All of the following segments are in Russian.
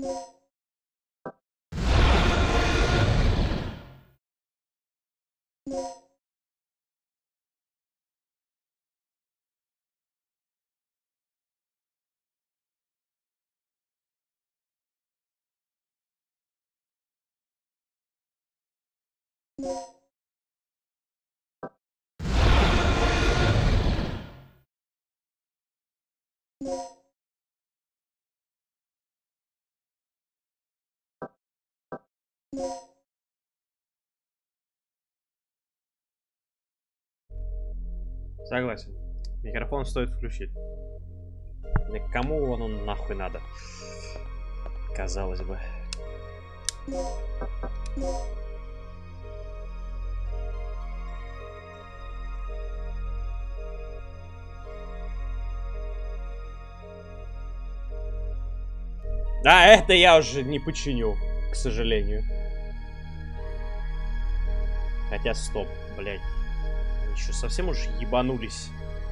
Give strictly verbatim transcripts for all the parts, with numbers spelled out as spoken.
Согласен. Микрофон стоит включить. Кому он, он нахуй надо? Казалось бы. Да, это я уже не починю, к сожалению. Хотя, стоп, блядь. Они что, совсем уж ебанулись?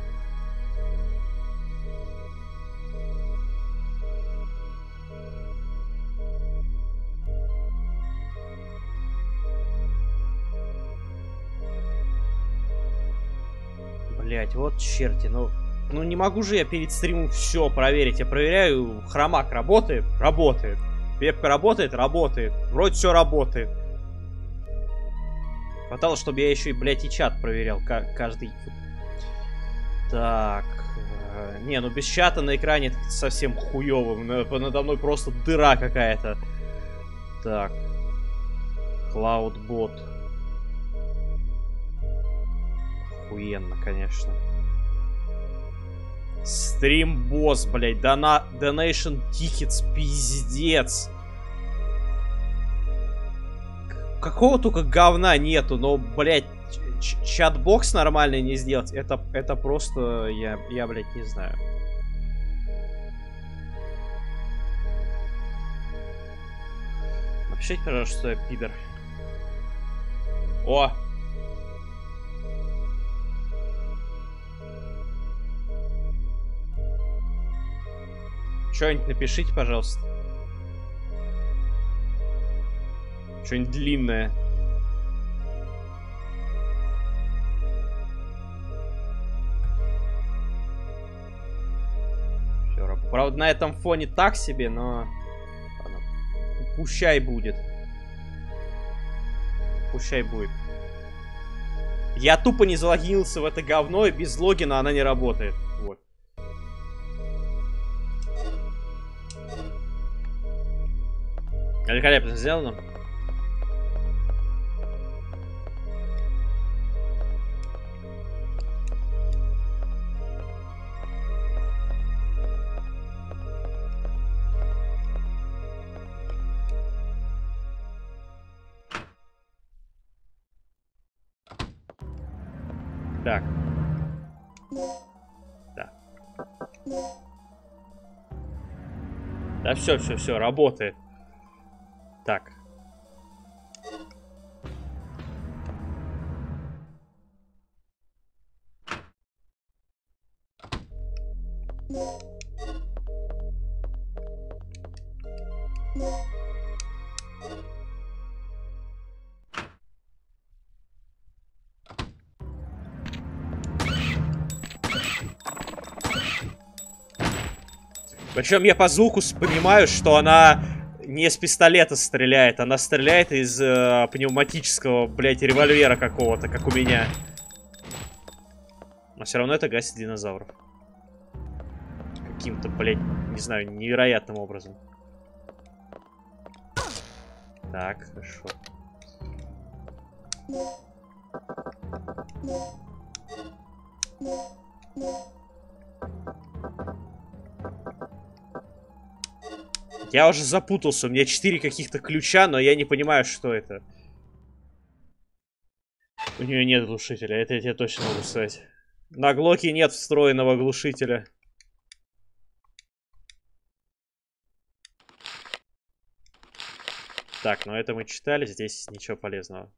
Блять, вот черти, ну... Ну не могу же я перед стримом все проверить. Я проверяю, хромак работает? Работает. Вебка работает? Работает. Вроде все работает. Хватало, чтобы я еще и, блядь, и чат проверял каждый. Так. Не, ну без чата на экране это совсем хуёвым. Надо мной просто дыра какая-то. Так. Cloudbot. Охуенно, конечно. Стримбосс, блядь. Дона... Donation Tickets, пиздец. Какого только говна нету, но, блядь, чат-бокс нормальный не сделать. Это, это просто... Я, я, блядь, не знаю. Напишите, пожалуйста, что я пидор. О! Что-нибудь напишите, пожалуйста. Что-нибудь длинное. Все, правда, на этом фоне так себе, но... Ладно. Пущай будет. Пущай будет. Я тупо не залогинился в это говно, и без логина она не работает. Вот. Великолепно сделано. Так. Да. Да, все, все, все, работает. Так. Причем я по звуку понимаю, что она не с пистолета стреляет, она стреляет из э, пневматического, блядь, револьвера какого-то, как у меня. Но все равно это гасит динозавров. Каким-то, блядь, не знаю, невероятным образом. Так, хорошо. Я уже запутался, у меня четыре каких-то ключа, но я не понимаю, что это. У нее нет глушителя, это я тебе точно могу сказать. На Глоке нет встроенного глушителя. Так, ну это мы читали, здесь ничего полезного.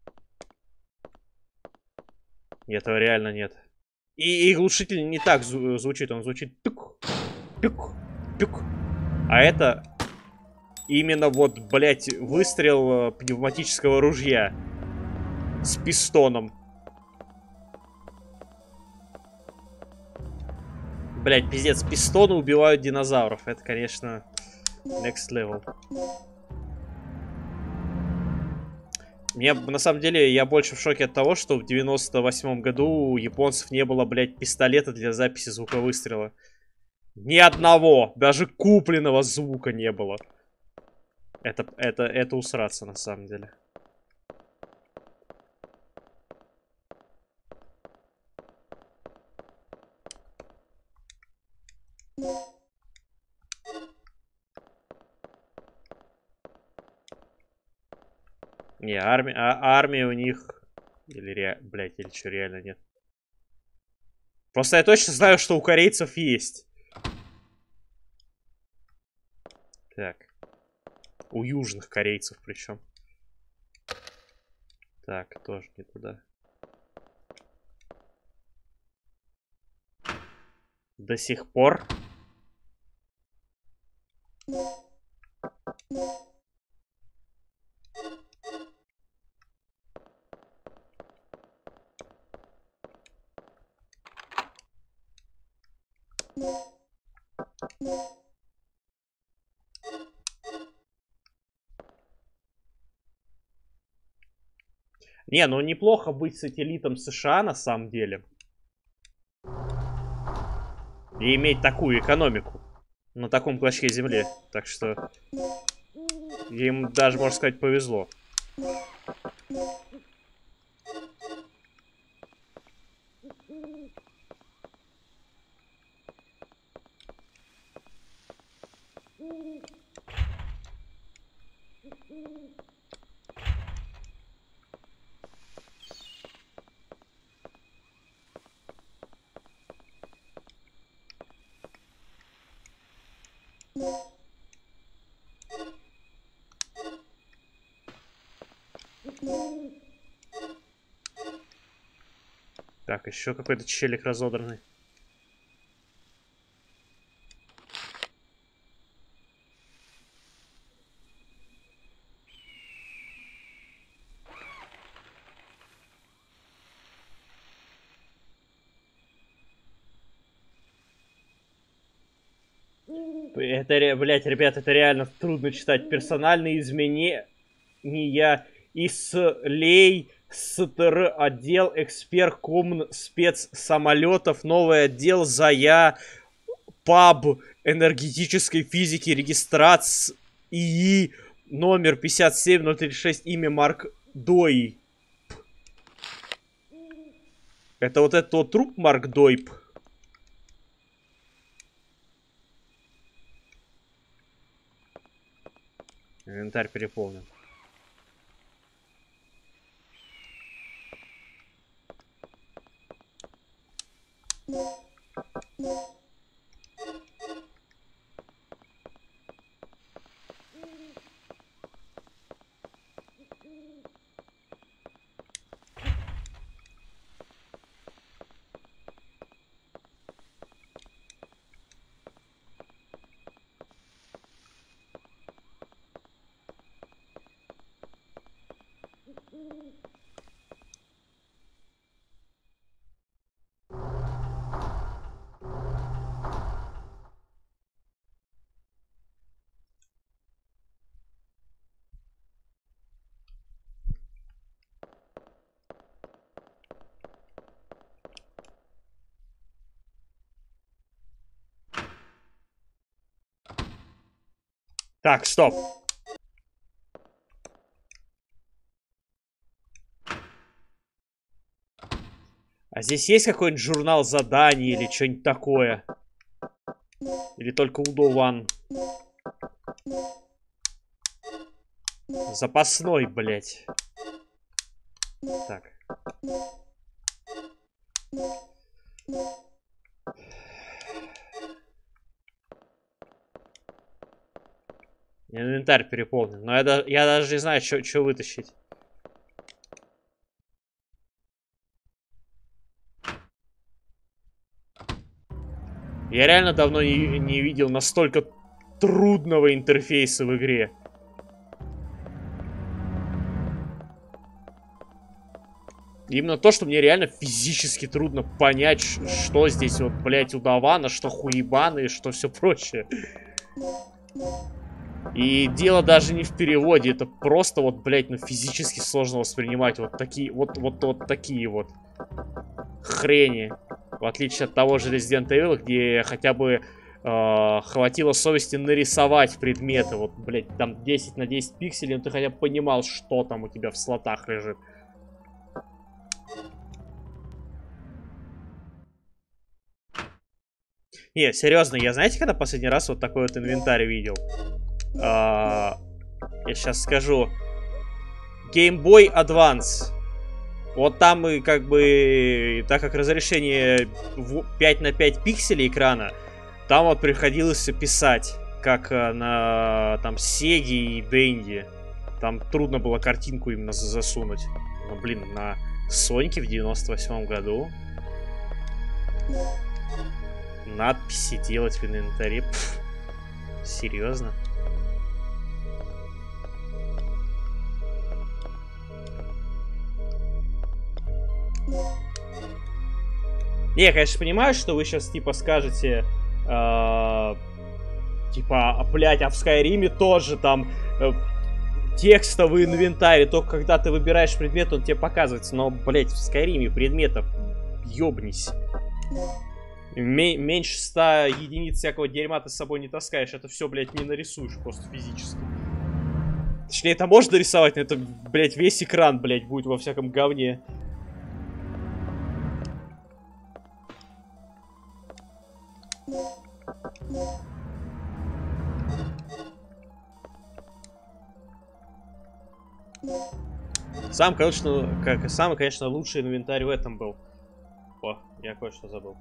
Этого реально нет. И, и глушитель не так звучит, он звучит тюк, тюк, тюк. А это... Именно вот, блядь, выстрел пневматического ружья. С пистоном. Блядь, пиздец, пистоны убивают динозавров. Это, конечно, next level. Мне, на самом деле, я больше в шоке от того, что в девяносто восьмом году у японцев не было, блядь, пистолета для записи звуковыстрела. Ни одного, даже купленного звука не было. Это, это, это усраться, на самом деле. Не, армия, а, армия у них... Или ре... Блядь, или что, реально нет? Просто я точно знаю, что у корейцев есть. Так. У южных корейцев причем. Так, тоже не туда. До сих пор... Не, ну неплохо быть сателлитом США на самом деле. И иметь такую экономику на таком клочке земли. Так что им даже, можно сказать, повезло. Так, еще какой-то челик разодранный. Это, блядь, ребят, это реально трудно читать. Персональные изменения ИСЛЕЙ СТР отдел эксперт комн спецсамолетов новый отдел ЗАЯ ПАБ энергетической физики регистрации ИИ номер пятьдесят семь ноль тридцать шесть имя Марк Дойп. Это вот этот вот труп Марк Дойп. Инвентарь переполнен. Так, стоп. А здесь есть какой-нибудь журнал заданий или что-нибудь такое? Или только Удован? Запасной, блядь. Так. Инвентарь переполнен. Но я, я даже не знаю, что вытащить. Я реально давно не, не видел настолько трудного интерфейса в игре. Именно то, что мне реально физически трудно понять, что здесь вот, блядь, удавано, что хуебаны, что все прочее. И дело даже не в переводе, это просто вот, блядь, ну физически сложно воспринимать вот такие, вот, вот, вот такие вот хрени. В отличие от того же Resident Evil, где хотя бы э, хватило совести нарисовать предметы. Вот, блядь, там десять на десять пикселей, но ты хотя бы понимал, что там у тебя в слотах лежит. Не, серьезно, я знаете, когда последний раз вот такой вот инвентарь видел? А, я сейчас скажу. Game Boy Advance. Вот там и как бы, так как разрешение пять на пять пикселей экрана, там вот приходилось писать, как на там Сеге и Денди. Там трудно было картинку именно засунуть. Но, блин, на Соньке в девяносто восьмом году надписи делать в инвентаре. Пфф, серьезно? Не, я, конечно, понимаю, что вы сейчас, типа, скажете, э, типа, блядь, а в Скайриме тоже там э, текстовый инвентарь, только когда ты выбираешь предмет, он тебе показывается. Но, блядь, в Скайриме предметов ёбнись. Меньше ста единиц всякого дерьма ты с собой не таскаешь. Это все, блядь, не нарисуешь просто физически. Точнее, это можно рисовать, но это, блядь, весь экран, блядь, будет во всяком говне. Сам, конечно, как самый, конечно, лучший инвентарь в этом был. О, я кое-что забыл.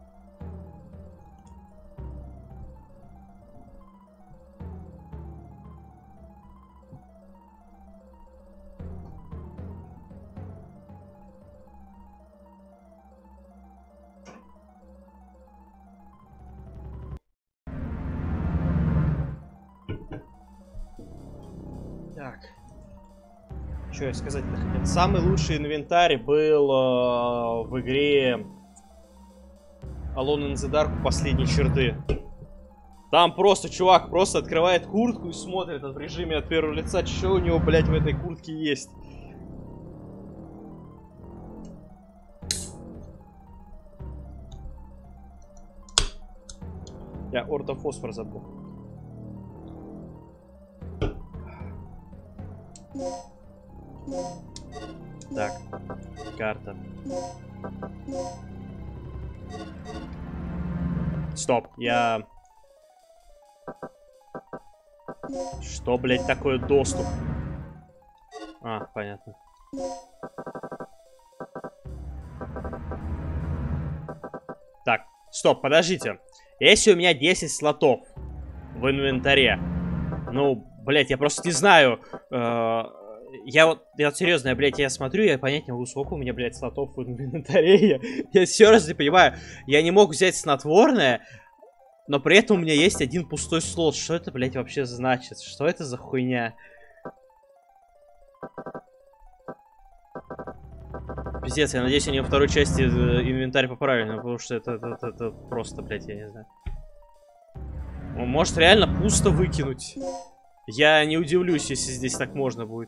Так. Что я сказать-то хотел? Самый лучший инвентарь был э, в игре Alone in the Dark последней черты. Там просто чувак просто открывает куртку и смотрит в режиме от первого лица, что у него, блядь, в этой куртке есть. Я ортофосфор забыл. Так, карта. Стоп, я... Что, блядь, такое доступ? А, понятно. Так, стоп, подождите. Если у меня десять слотов в инвентаре, ну, блядь, я просто не знаю... Э Я вот, я вот серьезно, я, блядь, я смотрю, я понять не могу, сколько у меня, блядь, слотов в инвентаре. Я, я еще раз не понимаю. Я не мог взять снотворное, но при этом у меня есть один пустой слот. Что это, блядь, вообще значит? Что это за хуйня? Пиздец, я надеюсь, они во второй части инвентарь поправили, потому что это, это, это, это просто, блядь, я не знаю. Он может реально пусто выкинуть. Я не удивлюсь, если здесь так можно будет.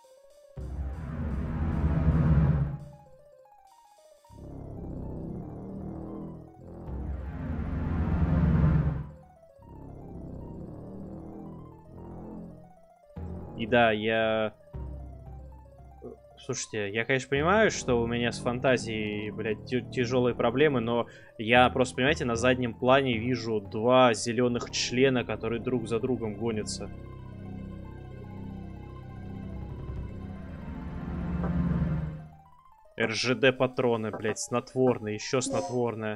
И да, я... Слушайте, я, конечно, понимаю, что у меня с фантазией, блядь, тяжелые проблемы, но я просто, понимаете, на заднем плане вижу два зеленых члена, которые друг за другом гонятся. эр жэ дэ патроны, блядь, снотворные, еще снотворное.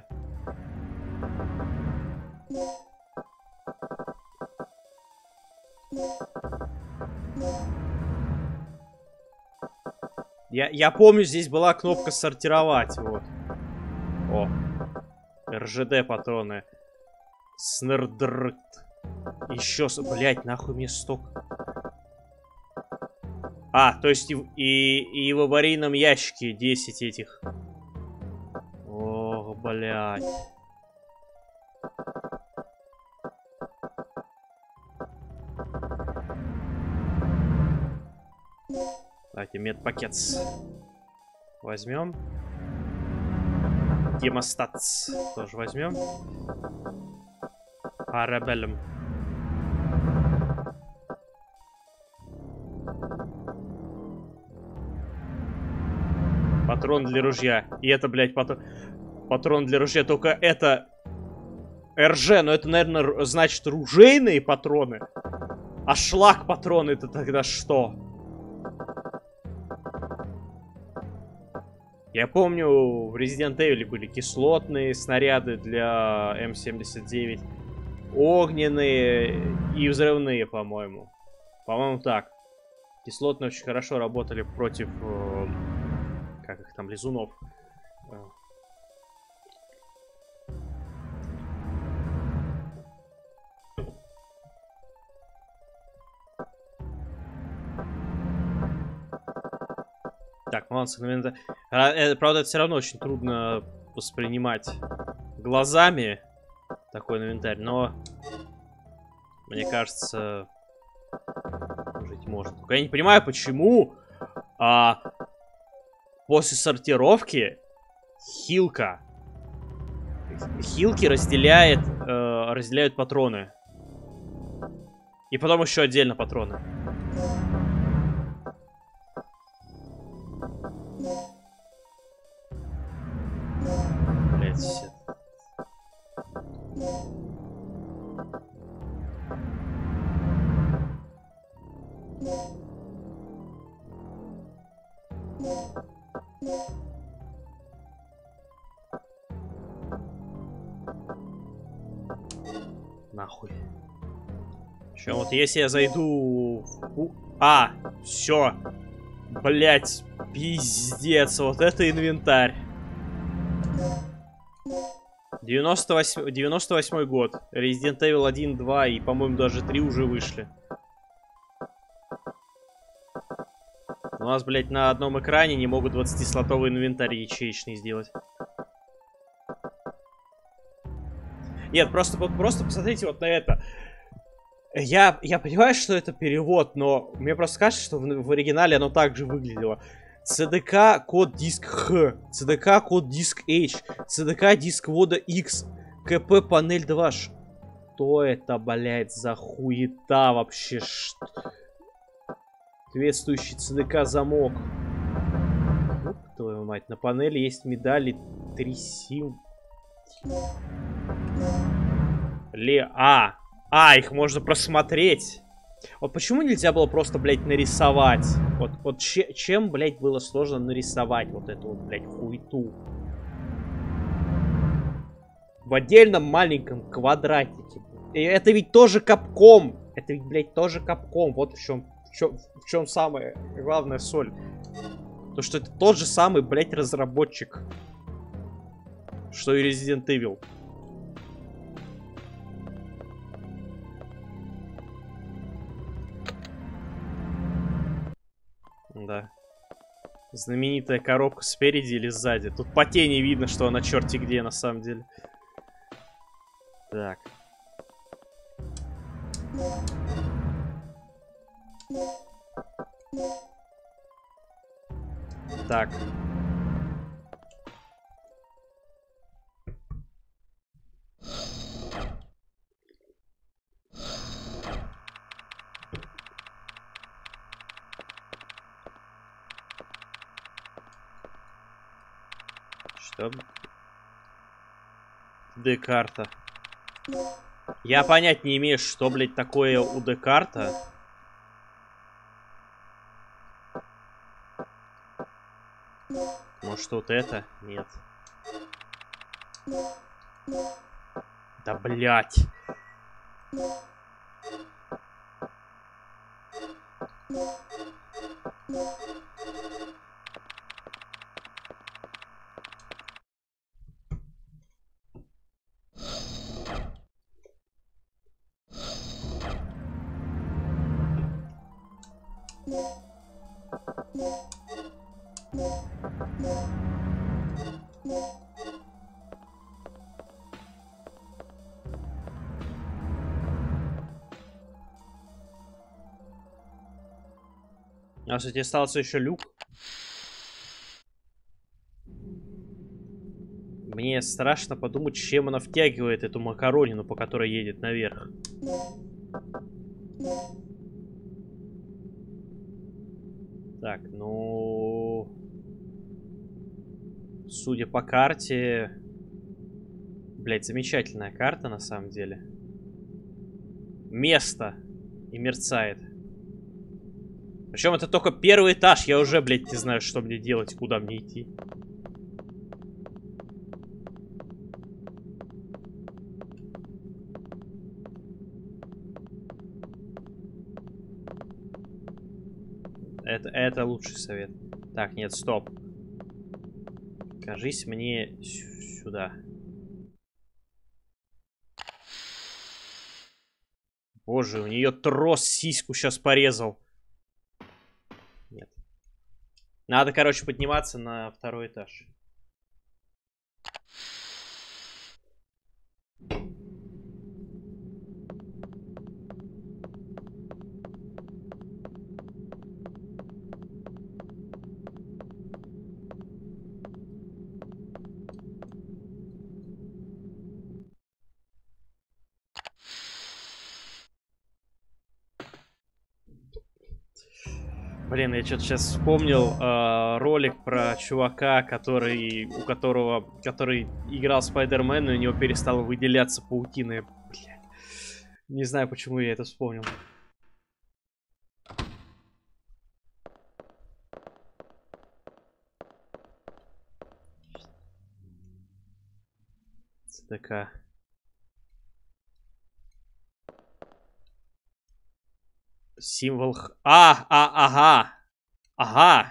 Я, я помню, здесь была кнопка сортировать, вот. О, эр жэ дэ патроны. Снердрт. Еще, блять, нахуй мне сток. А, то есть и, и, и в аварийном ящике десять этих. Ох, блять. Давайте медпакет возьмем. Гемостатс тоже возьмем. Арабелем. Патрон для ружья. И это, блядь, патрон... патрон для ружья. Только это эр жэ, но это, наверное, значит ружейные патроны. А шлак патроны это тогда что? Я помню, в Resident Evil были кислотные снаряды для эм семьдесят девять. Огненные и взрывные, по-моему. По-моему, так. Кислотные очень хорошо работали против... Э, как их там, лизунов. Так, баланс инвентаря. Правда, это все равно очень трудно воспринимать глазами такой инвентарь, но мне кажется, жить можно. Только я не понимаю, почему а, после сортировки хилка хилки разделяет э, разделяют патроны. И потом еще отдельно патроны. Блять. Нахуй. Че, вот если я зайду в... А, все. Блять, пиздец, вот это инвентарь. девяносто восьмой, девяносто восьмой год. Resident Evil один, два и, по-моему, даже три уже вышли. У нас, блядь, на одном экране не могут двадцатислотовый инвентарь ячеечный сделать. Нет, просто, просто посмотрите вот на это. Я, я понимаю, что это перевод, но мне просто кажется, что в, в оригинале оно также выглядело. цэ дэ ка код диск Х, цэ дэ ка код диск H, цэ дэ ка диск ввода X, ка пэ панель два. Что это, блядь, за хуета вообще? Что? Соответствующий цэ дэ ка замок. Ёб твою мать, на панели есть медали три сим. Ле... А! А, их можно просмотреть. Вот почему нельзя было просто, блядь, нарисовать? Вот, вот че, чем, блядь, было сложно нарисовать вот эту вот, блядь, хуету? В отдельном маленьком квадратике. И это ведь тоже Capcom. Это ведь, блядь, тоже Capcom. Вот в чем, в чем, в чем самая главная соль. То, что это тот же самый, блядь, разработчик. Что и Resident Evil. Да. Знаменитая коробка спереди или сзади. Тут по тени видно, что она черти где на самом деле. Так. Так. Что? Д-карта. Я понять не имею, что, блядь, такое у Д-карта. Может, вот это? Нет. Да, блядь. У нас, кстати, остался еще люк. Мне страшно подумать, чем она втягивает эту макаронину, по которой едет наверх. Так, ну... Судя по карте... Блять, замечательная карта, на самом деле. Место. И мерцает. Причем это только первый этаж. Я уже, блядь, не знаю, что мне делать, куда мне идти. Это, это лучший совет. Так, нет, стоп. Кажись мне сюда. Боже, у нее трос сиську сейчас порезал. Нет. Надо, короче, подниматься на второй этаж. Блин, я что-то сейчас вспомнил э, ролик про чувака, который, у которого, который играл Спайдермена, и у него перестала выделяться паутина. Блядь. Не знаю, почему я это вспомнил. ЦДК. Символ... Х... А, а, ага. Ага.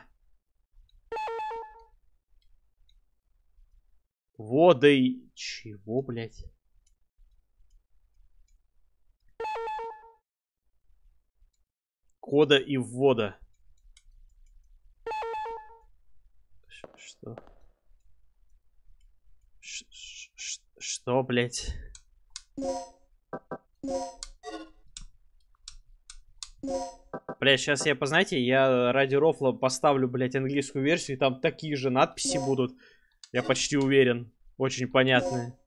Водой... Чего, блядь? Кода и ввода. Что? Ш -ш -ш Что, блядь? Бля, сейчас я, познаете, я ради рофла поставлю, блядь, английскую версию, и там такие же надписи будут. Я почти уверен. Очень понятные.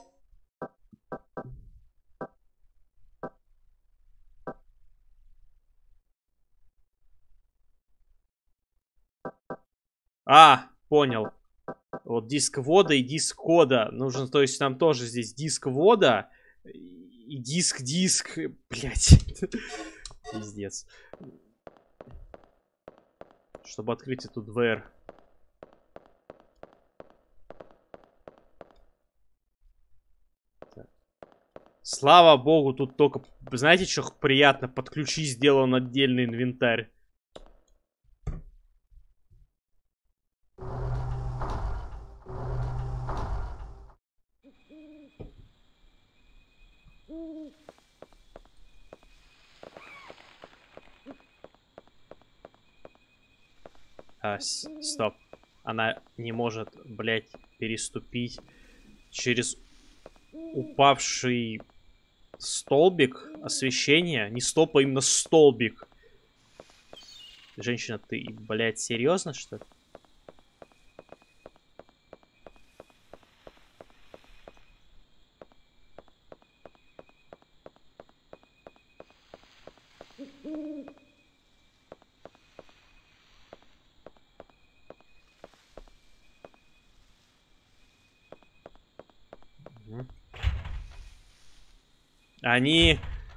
А, понял. Вот диск ввода и диск кода. Нужно, то есть нам тоже здесь диск ввода и диск-диск. Блядь. Пиздец. Чтобы открыть эту дверь. Так. Слава богу, тут только... Знаете, что приятно? Под ключи сделан отдельный инвентарь. А, стоп. Она не может, блядь, переступить через упавший столбик освещения. Не стоп, а именно столбик. Женщина, ты, блядь, серьезно, что ли? Они...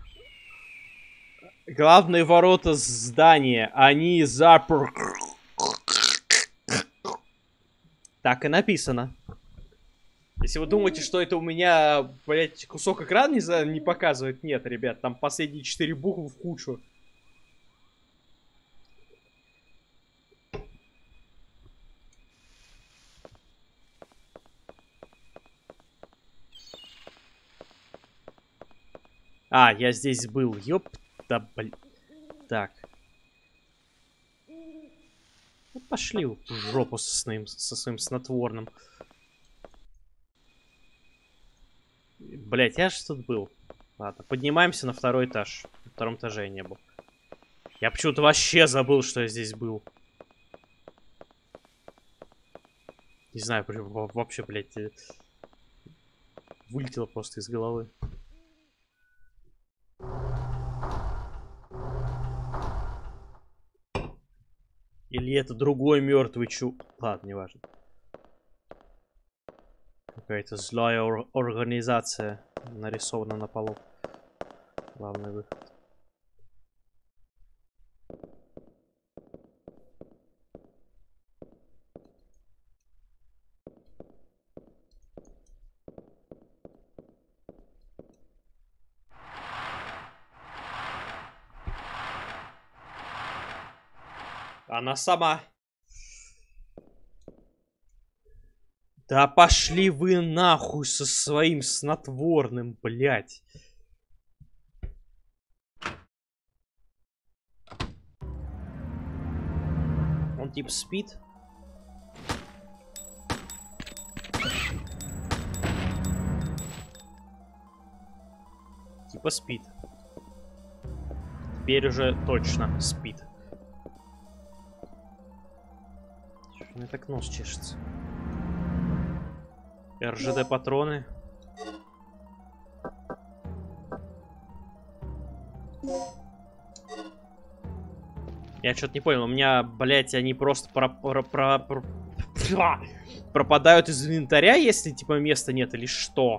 Главные ворота здания. Они запер... Так и написано. Если вы думаете, что это у меня, блядь, кусок экрана не, за... не показывает, нет, ребят, там последние четыре буквы в кучу. А, я здесь был. Ёп, да, блин. Так. Ну, пошли в жопу со своим, со своим снотворным. Блять, я же тут был. Ладно, поднимаемся на второй этаж. На втором этаже я не был. Я почему-то вообще забыл, что я здесь был. Не знаю, вообще, блядь, вылетело просто из головы. Или это другой мертвый чу... Ладно, неважно. Какая-то злая ор организация нарисована на полу. Главный выход. Она сама. Да пошли вы нахуй со своим снотворным, блядь. Он типа спит? Типа спит. Теперь уже точно спит. У меня так нос чешется. эр жэ дэ патроны. Я что-то не понял. У меня, блять, они просто про про про про пропадают из инвентаря, если типа места нет, или что?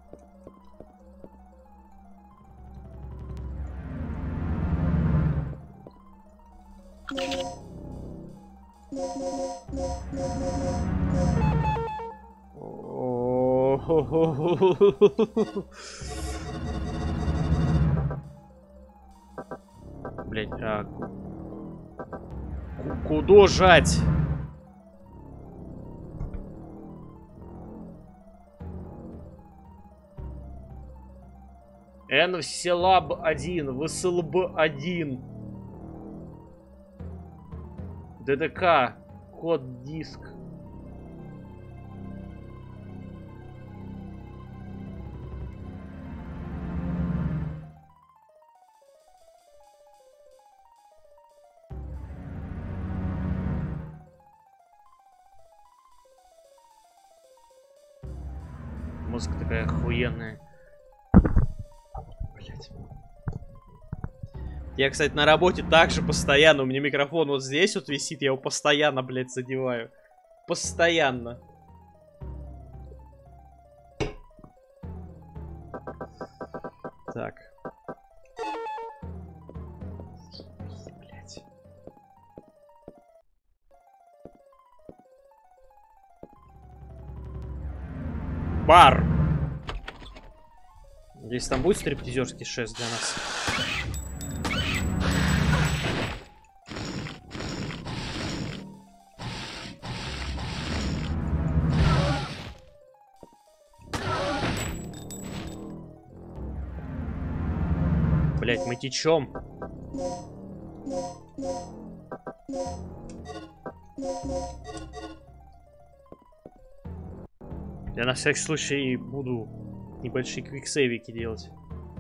Блять, а... Куда жать? эн силаб один, вэ эс эл бэ один. дэ дэ ка, код диск. Музыка такая охуенная. Блять. Я, кстати, на работе также постоянно. У меня микрофон вот здесь вот висит. Я его постоянно, блядь, задеваю. Постоянно. Так. Блять. Бар. Надеюсь, там будет стриптизерский шест для нас. Блять, мы течем. Я на всякий случай буду небольшие квиксейвики делать.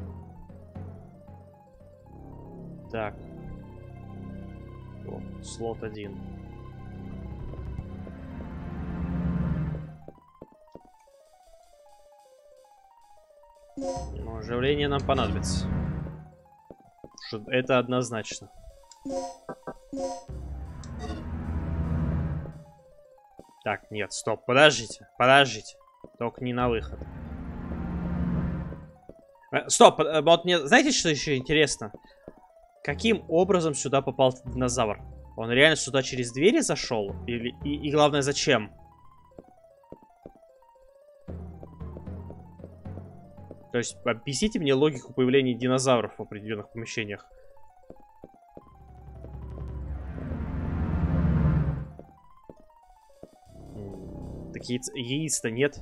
Так. О, слот один. Но оживление нам понадобится. Это однозначно. Так, нет, стоп, подождите, подождите. Только не на выход. Стоп, вот мне, знаете, что еще интересно? Каким образом сюда попал этот динозавр? Он реально сюда через двери зашел? Или, и, и главное, зачем? То есть, объясните мне логику появления динозавров в определенных помещениях. Такие яиц-то нет.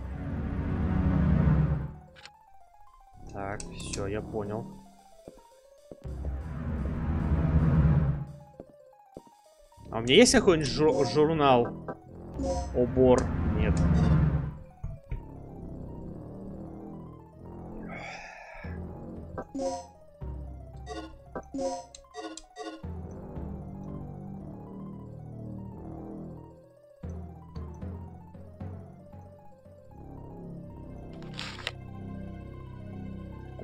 Так, все, я понял. А у меня есть какой-нибудь жур журнал? Обор? Нет.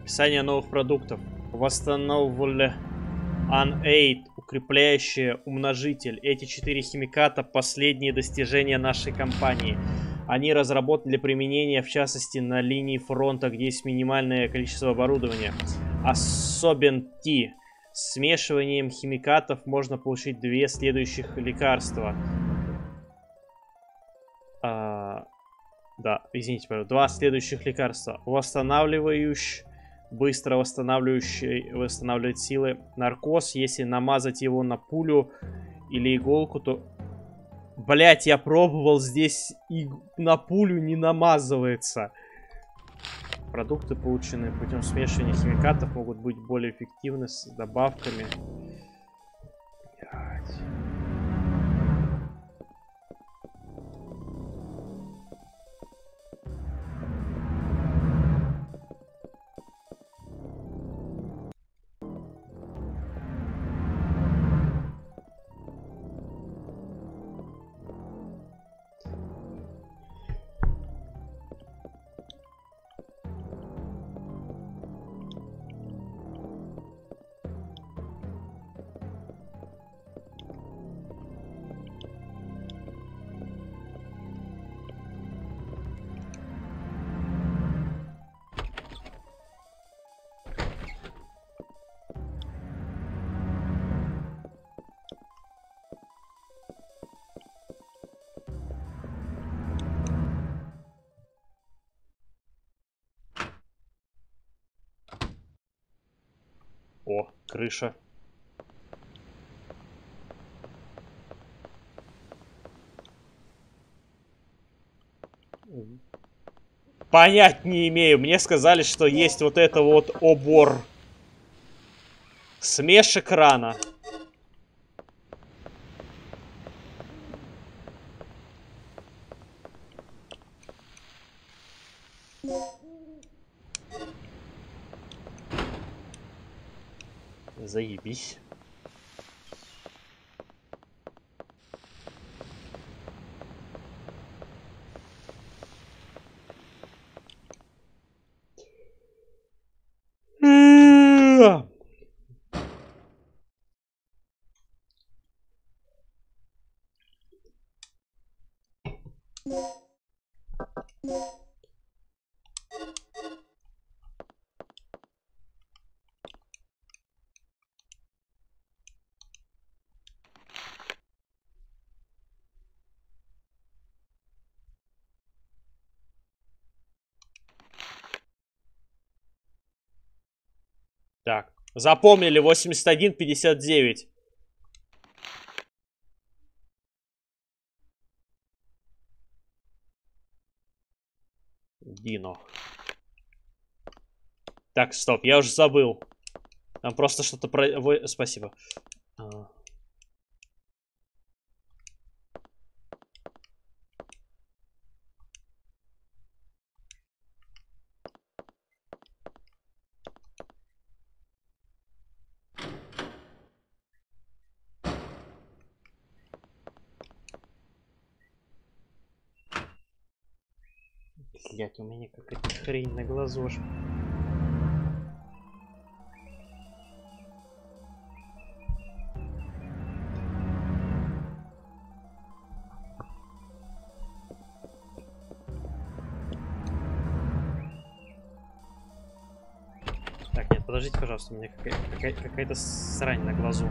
Описание новых продуктов. Восстановлен Unaid, укрепляющий умножитель. Эти четыре химиката — последние достижения нашей компании. Они разработаны для применения, в частности, на линии фронта, где есть минимальное количество оборудования. Особенности. С смешиванием химикатов можно получить две следующих лекарства. А, да, извините, пожалуйста. Два следующих лекарства. Восстанавливающий, быстро восстанавливающий, восстанавливает силы. Наркоз. Если намазать его на пулю или иголку, то... Блять, я пробовал здесь, и на пулю не намазывается. Продукты, полученные путем смешивания химикатов, могут быть более эффективны с добавками. Блять. О, крыша. Понять не имею. Мне сказали, что есть вот это вот обор. Смеш экрана. Заебись. Так, запомнили, восемьдесят один пятьдесят девять. Дино. Так, стоп, я уже забыл. Там просто что-то про... Вы... Спасибо. А... Блять, у меня какая-то хрень на глазу аж. Так, нет, подождите, пожалуйста, у меня какая-то какая какая-то срань на глазу.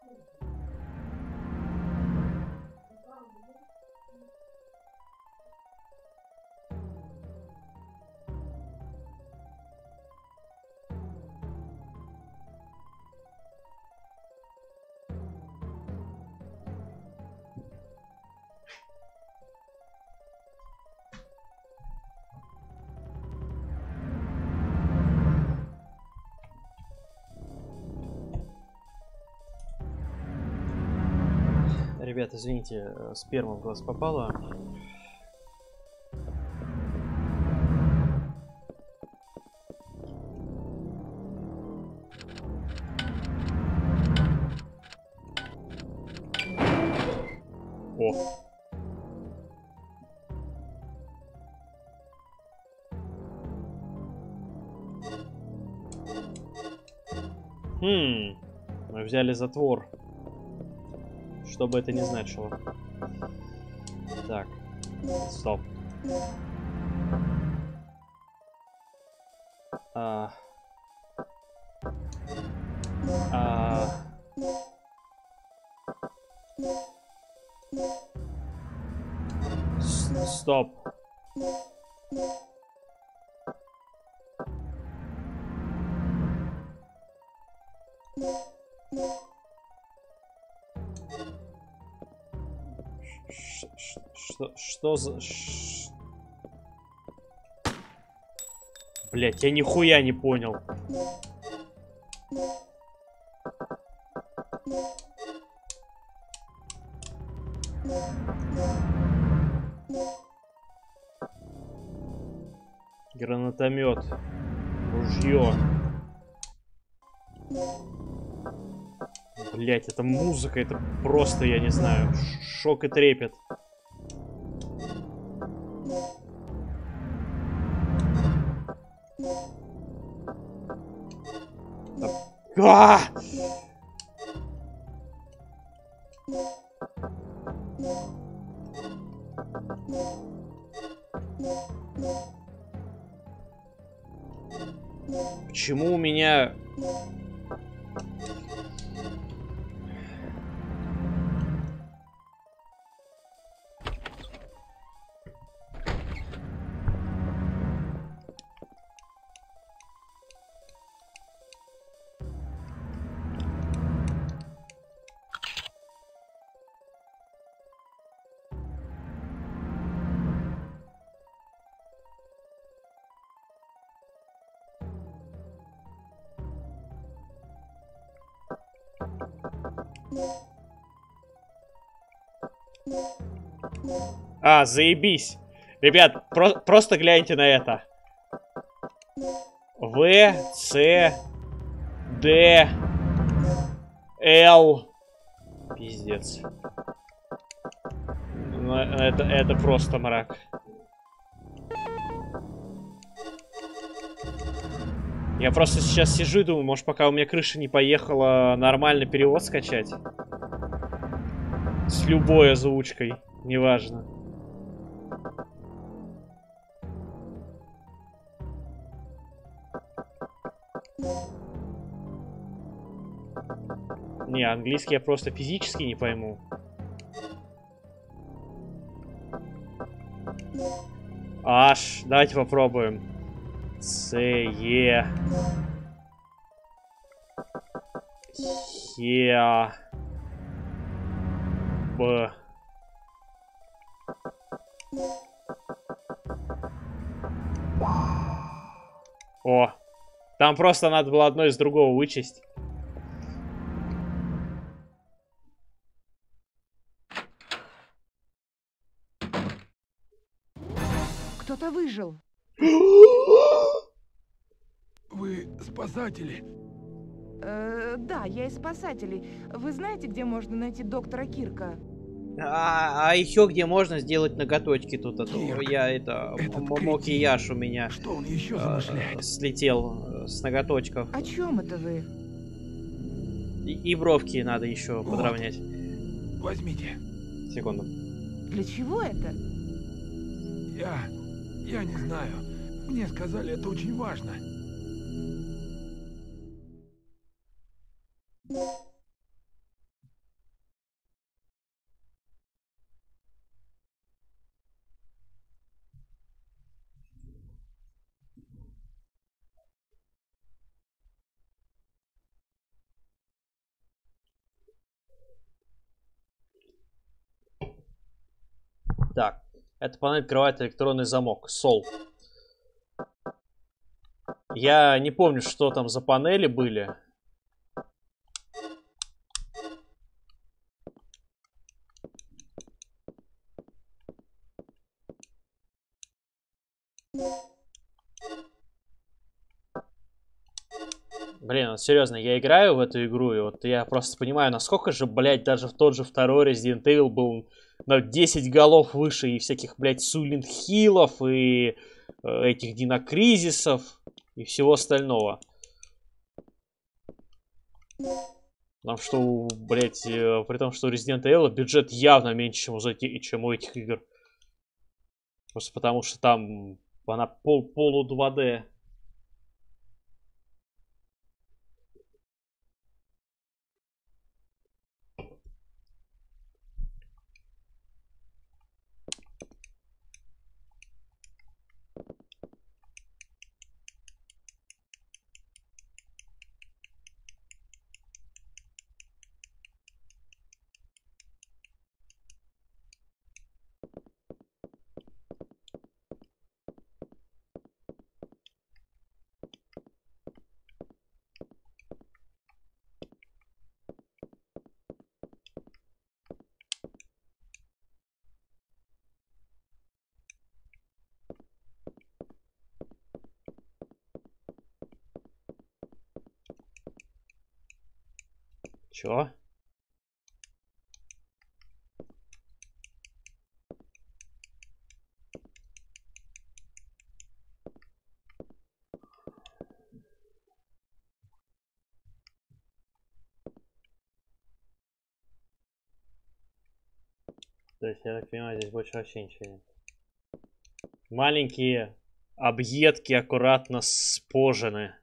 Ребят, извините, сперма в глаз попала. О. Хм. Мы взяли затвор. Что бы это ни значило. Так. Стоп. А... А... С- Стоп. Ш- ш- Что, что за... ш- Блять, я нихуя не понял. Гранатомет. Ружье. Блять, это музыка, это просто, я не знаю, шок и трепет. А! Почему у меня... А, заебись. Ребят, про просто гляньте на это. В, С, Д, Л. Пиздец. Ну, это, это просто мрак. Я просто сейчас сижу и думаю, может, пока у меня крыша не поехала, нормальный перевод скачать. С любой озвучкой, неважно. Не, английский я просто физически не пойму. Аж, давайте попробуем. С, Е. Хе. Б. О. Там просто надо было одно из другого вычесть. Кто-то выжил. Вы спасатели? Э, да, я из спасателей. Вы знаете, где можно найти доктора Кирка? А, а еще где можно сделать ноготочки тут? А то Кирк, я это... этот Макияж у меня Что он еще э, замышляет? слетел э, с ноготочков. О чем это вы? И, и бровки надо еще Вот. подровнять. Возьмите. Секунду. Для чего это? Я... Я не знаю. Мне сказали, это очень важно. Так, эта панель открывает электронный замок. Сол. Я не помню, что там за панели были. Блин, вот серьезно, я играю в эту игру, и вот я просто понимаю, насколько же, блядь, даже в тот же второй Resident Evil был на десять голов выше и всяких, блядь, Сулент Хиллов, и э, этих Динокризисов, и всего остального. Потому что, блядь, э, при том, что у Resident Evil бюджет явно меньше, чем у, эти, чем у этих игр. Просто потому, что там она пол, полу два дэ. Чё? То есть, я так понимаю, здесь больше вообще ничего нет. Маленькие объедки аккуратно спожены.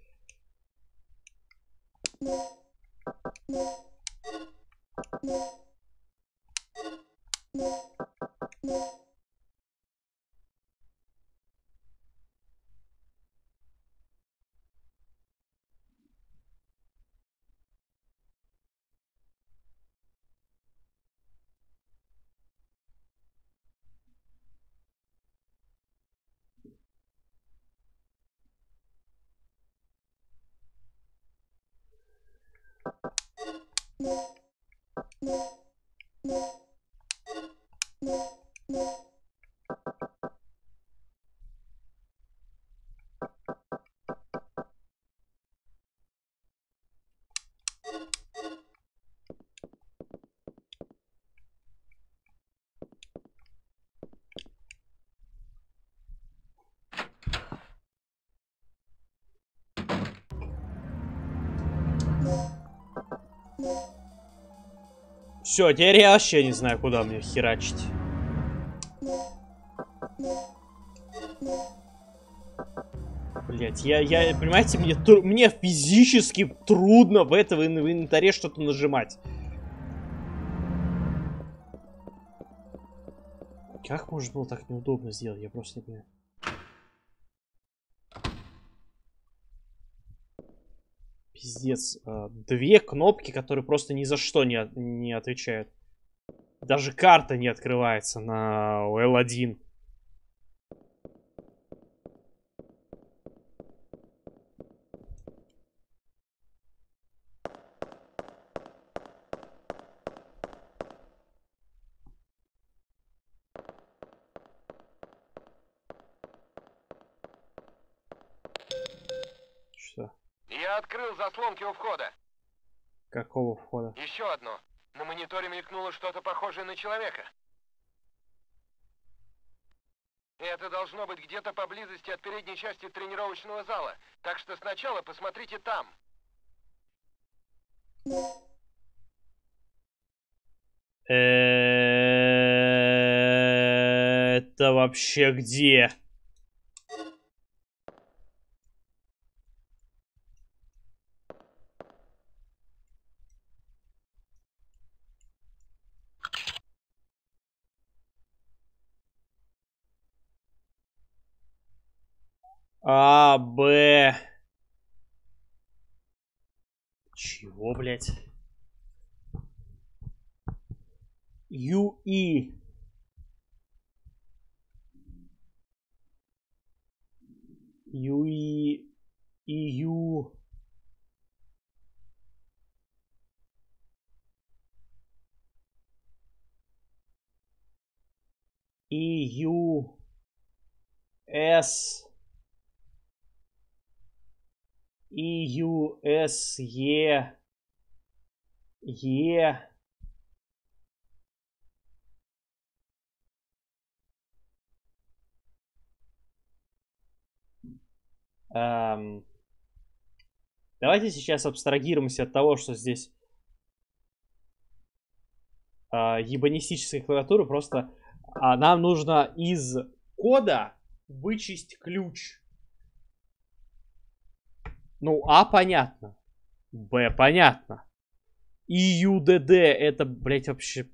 Все, теперь я вообще не знаю, куда мне херачить. Блять, я, я, понимаете, мне, тру мне физически трудно в это в инвентаре что-то нажимать. Как можно было так неудобно сделать? Я просто не понимаю. Пиздец. Две кнопки, которые просто ни за что не, не отвечают. Даже карта не открывается на эл один. Что? Я открыл заслонки у входа. Какого входа? Еще одно. На мониторе мелькнуло что-то похожее на человека. Это должно быть где-то поблизости от передней части тренировочного зала. Так что сначала посмотрите там. Это вообще где? А, Б. Чего, блядь? Ю И. Юи... Ию... Ию... С... Ию... С... Е... Е... Эм, давайте сейчас абстрагируемся от того, что здесь э, ебанистическая клавиатура. Просто а, нам нужно из кода вычесть ключ. Ну, А понятно. Б понятно. И Ю Д Д это, блять, вообще...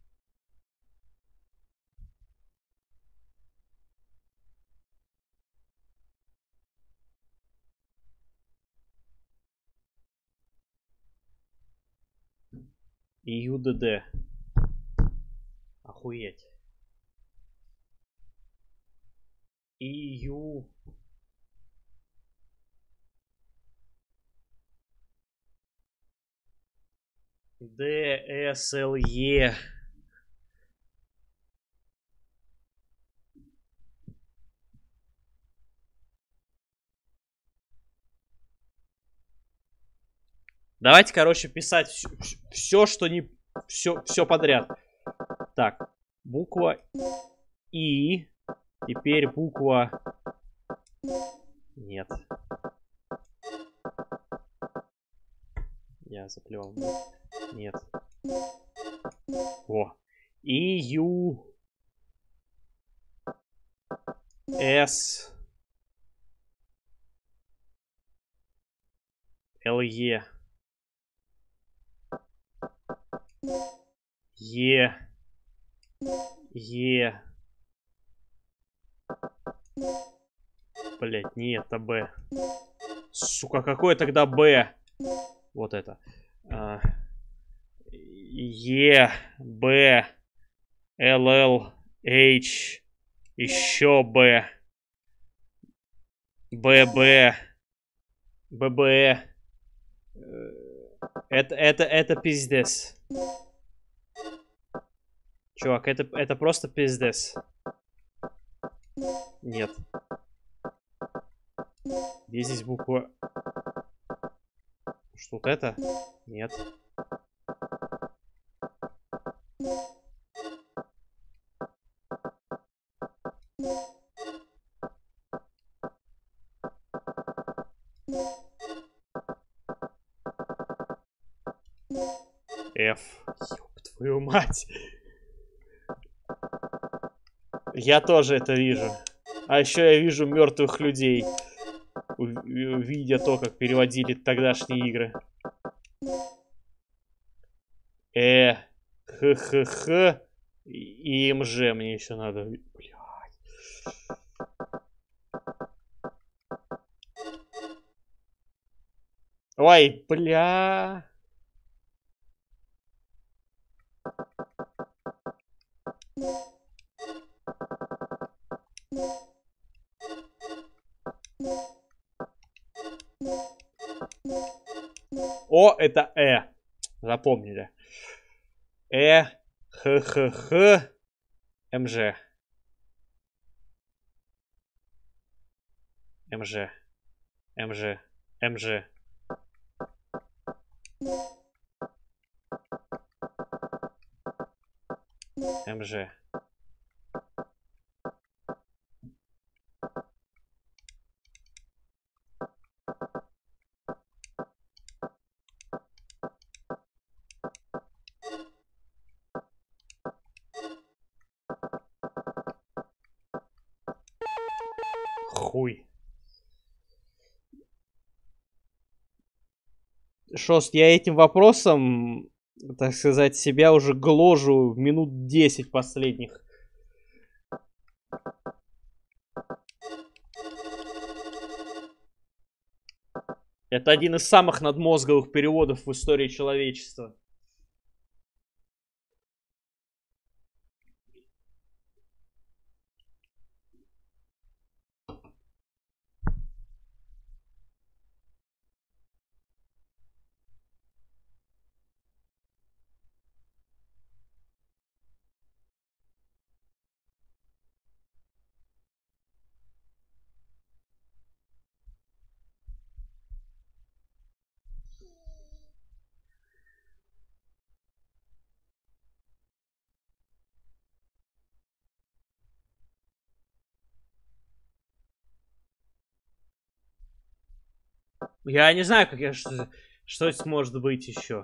И Ю Д Д. Охуеть. И Ю... Д С Л Е. Давайте, короче, писать все, что не... Все, все подряд. Так, буква И. Теперь буква... Нет. Я заплевал. Нет. О. И Ю... С... Л Е. Е. Е. Блять, нет, это Б. Сука, какое тогда Б? Вот это. А, Е, Б, Л, Л, H, еще Б, Б, Б, Б, Б. Это, это, это пиздец. Чувак, это, это просто пиздец. Нет. Где здесь буква? Что вот это? Нет. F. Ёб твою мать. Я тоже это вижу. А еще я вижу мертвых людей, видя то, как переводили тогдашние игры. Э, Х, Х, Х и М Ж мне еще надо. Блядь. Ой, бля. О, это Э. Запомнили. Э, Х, Х, Х, М Ж. М Ж. М Ж. М Ж. М Ж. Хуй. Шост, я этим вопросом, так сказать, себя уже гложу минут десять последних. Это один из самых надмозговых переводов в истории человечества. Я не знаю, как я... Что, что здесь может быть еще.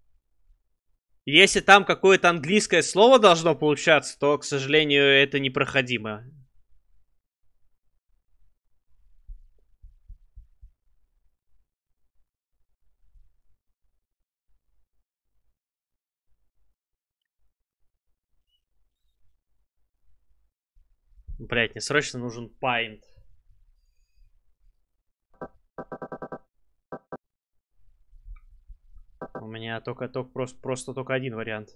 Если там какое-то английское слово должно получаться, то, к сожалению, это непроходимо. Блять, мне срочно нужен Paint. У меня только, только просто, просто только один вариант.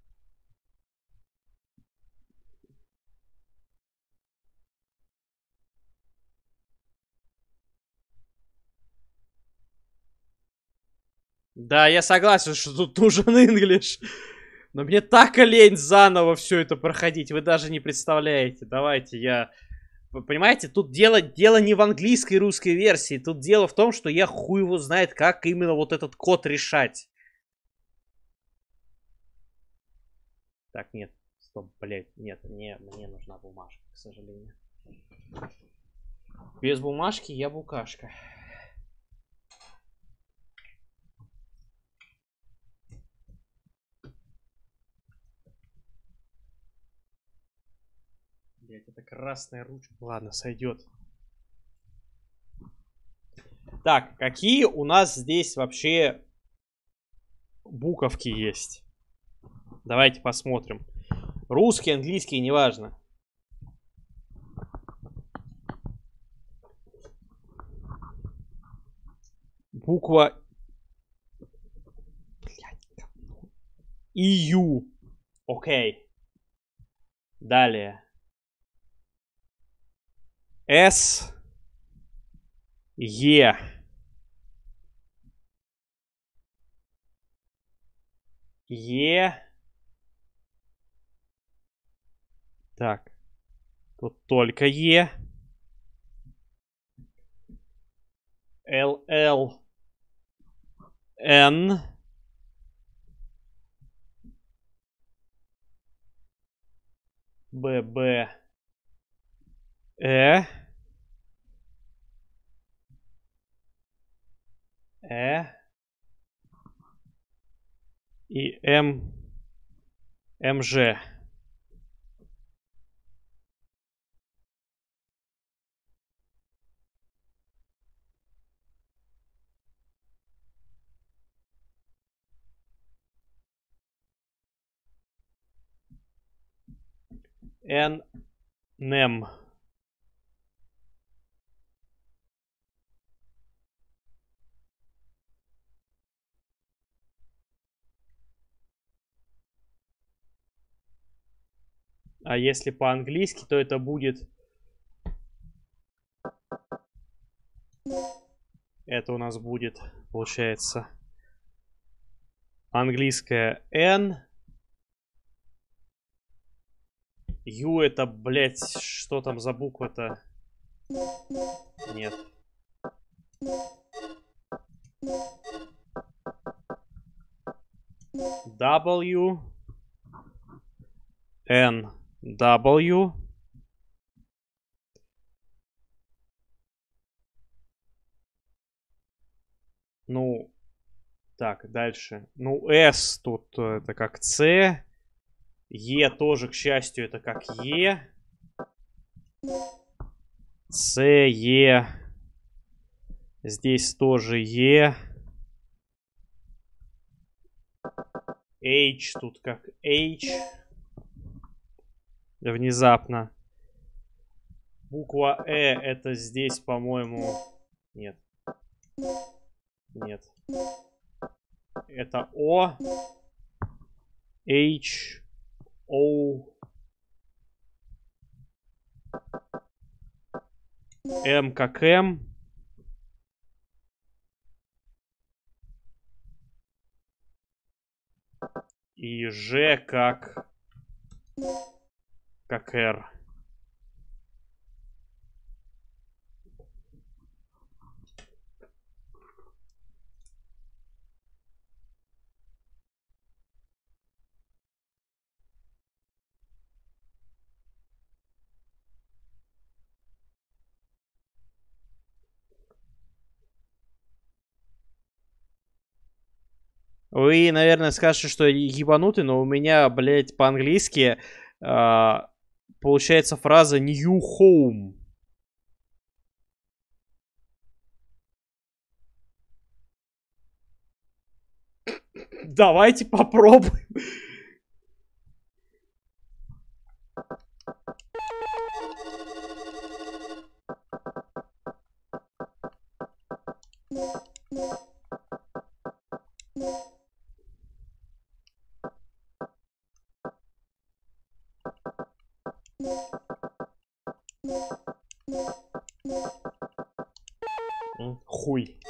Да, я согласен, что тут нужен English. Но мне так лень заново все это проходить. Вы даже не представляете. Давайте я... Вы понимаете, тут дело, дело не в английской и русской версии. Тут дело в том, что я хуй его знает, как именно вот этот код решать. Так, нет. Стоп, блядь. Нет, мне, мне нужна бумажка, к сожалению. Без бумажки я букашка. Блять, это красная ручка. Ладно, сойдет. Так, какие у нас здесь вообще буковки есть? Давайте посмотрим. Русский, английский, неважно. Буква И-Ю. Окей. Далее. С. Е. Е. Так. Тут только Е. Л. Л. Н. Б. Б. Э. Э. И М. МЖ. Н. Нем. А если по-английски, то это будет... Это у нас будет, получается, английское N. U это, блядь, что там за буква-то? Нет. W. N. W. Ну, так, дальше. Ну, S тут это как C. Е тоже, к счастью, это как Е. С, Е. Здесь тоже Е. H тут как H. Внезапно. Буква Э это здесь, по-моему... Нет. Нет. Это О. H. O. М как М. И Ж как... Как Р. Вы, наверное, скажете, что ебанутый, но у меня, блядь, по-английски а, получается фраза new home. Давайте попробуем. Хуй.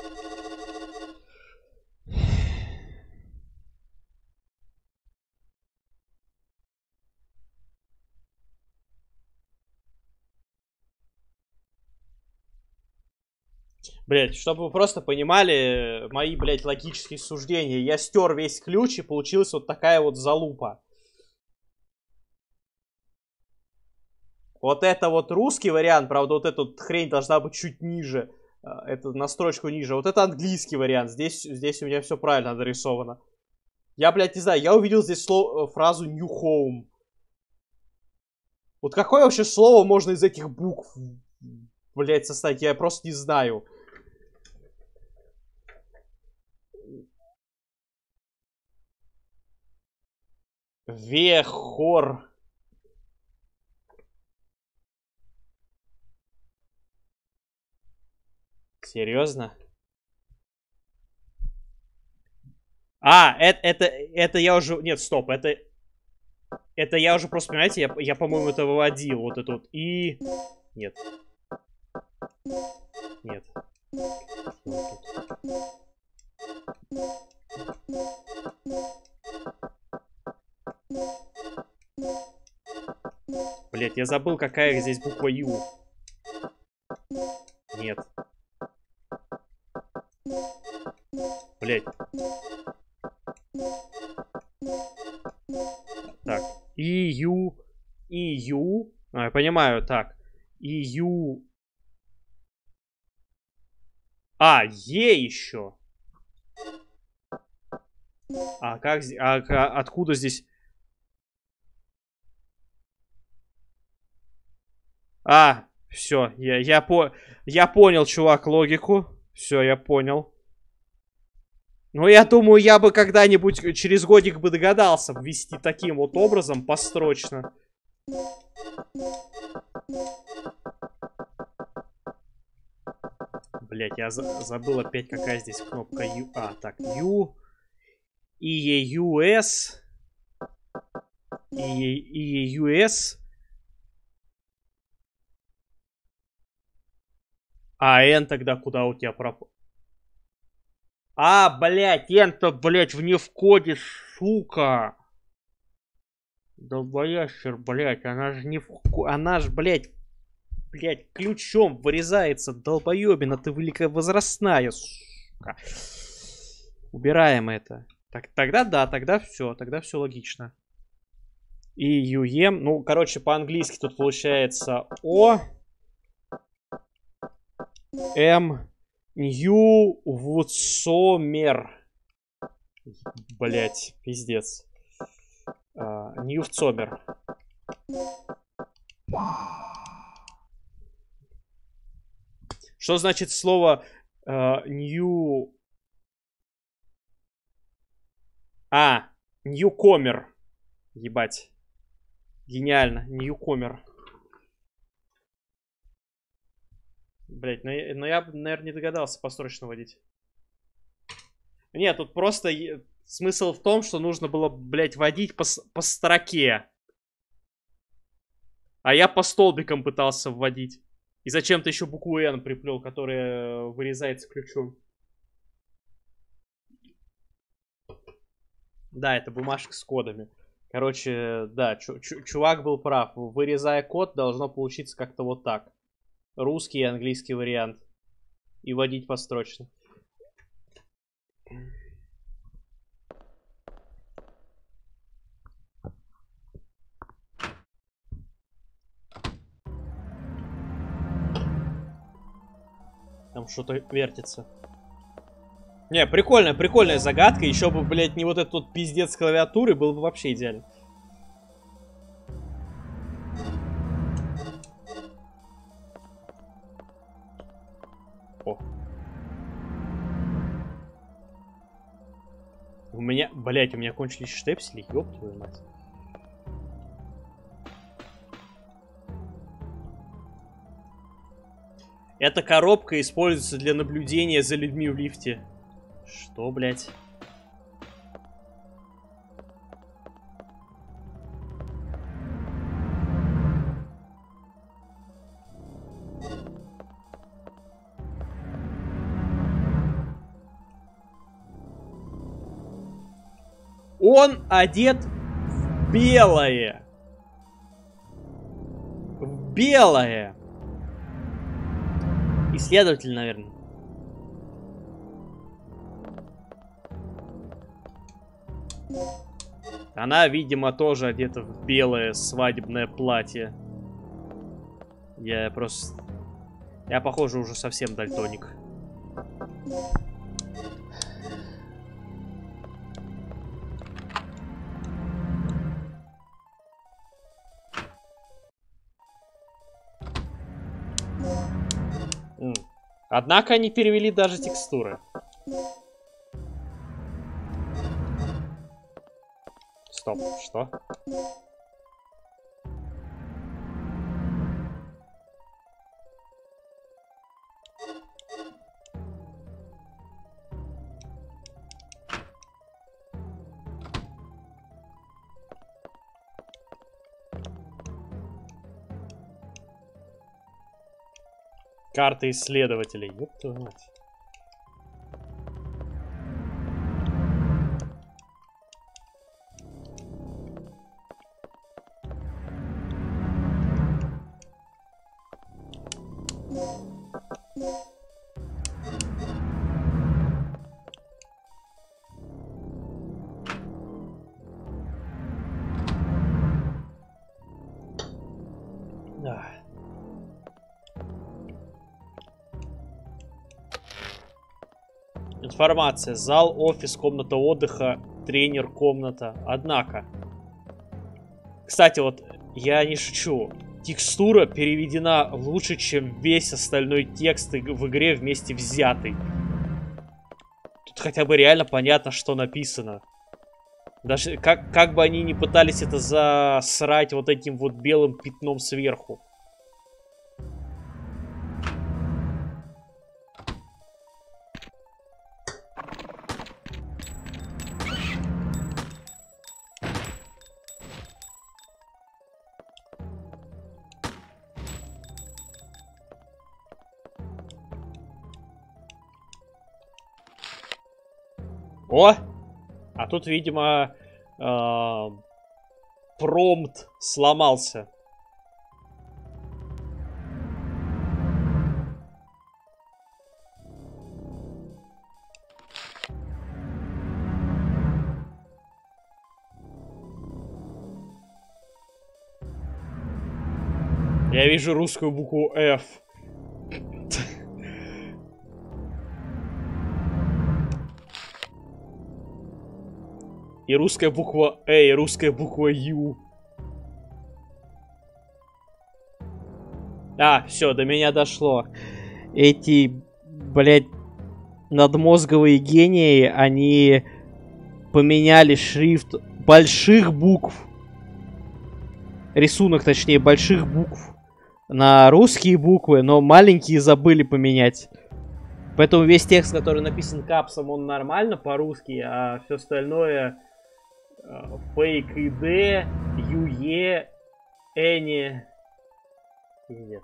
Блять, чтобы вы просто понимали мои, блядь, логические суждения. Я стер весь ключ и получилась вот такая вот залупа. Вот это вот русский вариант, правда, вот эта вот хрень должна быть чуть ниже. Это на строчку ниже. Вот это английский вариант. Здесь, здесь у меня все правильно дорисовано. Я, блядь, не знаю, я увидел здесь слово, фразу new home. Вот какое вообще слово можно из этих букв, блядь, составить? Я просто не знаю. Вехор. Серьезно? А, это, это, это я уже... Нет, стоп, это... Это я уже просто, понимаете, я, я по-моему, это выводил. Вот это вот. И... Нет. Нет. Блять, я забыл, какая здесь буква Ю. Нет. Блять. Так. И Ю. И Ю. А, я понимаю, так. И Ю. А, Е еще. А как здесь? А, а откуда здесь? А, все, я, я, по, я понял, чувак, логику. Все, я понял. Ну, я думаю, я бы когда-нибудь через годик бы догадался ввести таким вот образом, построчно. Блять, я за забыл опять, какая здесь кнопка Ю. А, так, Ю. И Ю С. И Ю С. А Н тогда куда у тебя пропал? А, блядь, Н-то, блядь, в не входит, сука. Долбоящер, блядь, она же не в... Она же, блядь, блядь, ключом вырезается, долбоебина, ты великовозрастная, сука. Убираем это. Так, тогда да, тогда все, тогда все логично. И Юем, ну, короче, по-английски тут получается О, М, Нью, Вудсомер. Блять, пиздец. Ньюцомер. Что значит слово Нью... А, Ньюкомер. Ебать. Гениально, Ньюкомер. Блять, но, но я, наверное, не догадался построчно водить. Нет, тут просто смысл в том, что нужно было, блять, водить по, по строке. А я по столбикам пытался вводить. И зачем-то еще букву Н приплел, которая вырезается ключом. Да, это бумажка с кодами. Короче, да, чувак был прав. Вырезая код, должно получиться как-то вот так. Русский и английский вариант. И вводить построчно. Там что-то вертится. Не, прикольная, прикольная загадка. Еще бы, блядь, не вот этот вот пиздец с клавиатуры, было бы вообще идеально. О. У меня, блядь, у меня кончились штепсели, ёб твою мать. Эта коробка используется для наблюдения за людьми в лифте. Что, блядь? Он одет в белое. В белое. Исследователь, наверное. Она, видимо, тоже одета в белое свадебное платье. Я просто... Я, похоже, уже совсем дальтоник. Однако они перевели даже текстуры. Стоп, что? Карта исследователей. Ёб твою мать. Да. Информация. Зал, офис, комната отдыха, тренер, комната. Однако. Кстати, вот я не шучу. Текстура переведена лучше, чем весь остальной текст в игре вместе взятый. Тут хотя бы реально понятно, что написано. Даже как, как бы они ни пытались это засрать вот этим вот белым пятном сверху. О! А тут, видимо, э, промпт сломался. Я вижу русскую букву F. И русская буква Э, и русская буква Ю. А, все, до меня дошло. Эти, блядь, надмозговые гении, они поменяли шрифт больших букв. Рисунок, точнее, больших букв на русские буквы, но маленькие забыли поменять. Поэтому весь текст, который написан капсом, он нормально по-русски, а все остальное... Фейк и Д, Юе, Эни. Пиздец.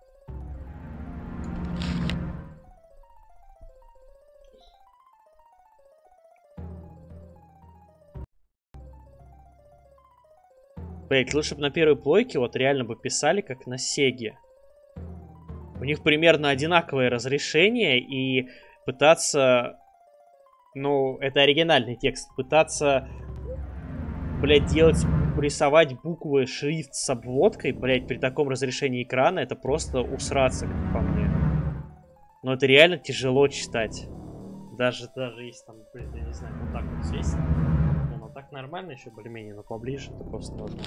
Блять, лучше бы на первой плойке вот реально бы писали, как на Сеге. У них примерно одинаковое разрешение, и пытаться... Ну, это оригинальный текст. Пытаться... Блять, делать, рисовать буквы, шрифт с обводкой, блять, при таком разрешении экрана, это просто усраться, как по мне. Но это реально тяжело читать. даже, даже если там, блин, я не знаю, вот так вот сесть. Ну, так нормально еще более-менее, но поближе это просто невозможно.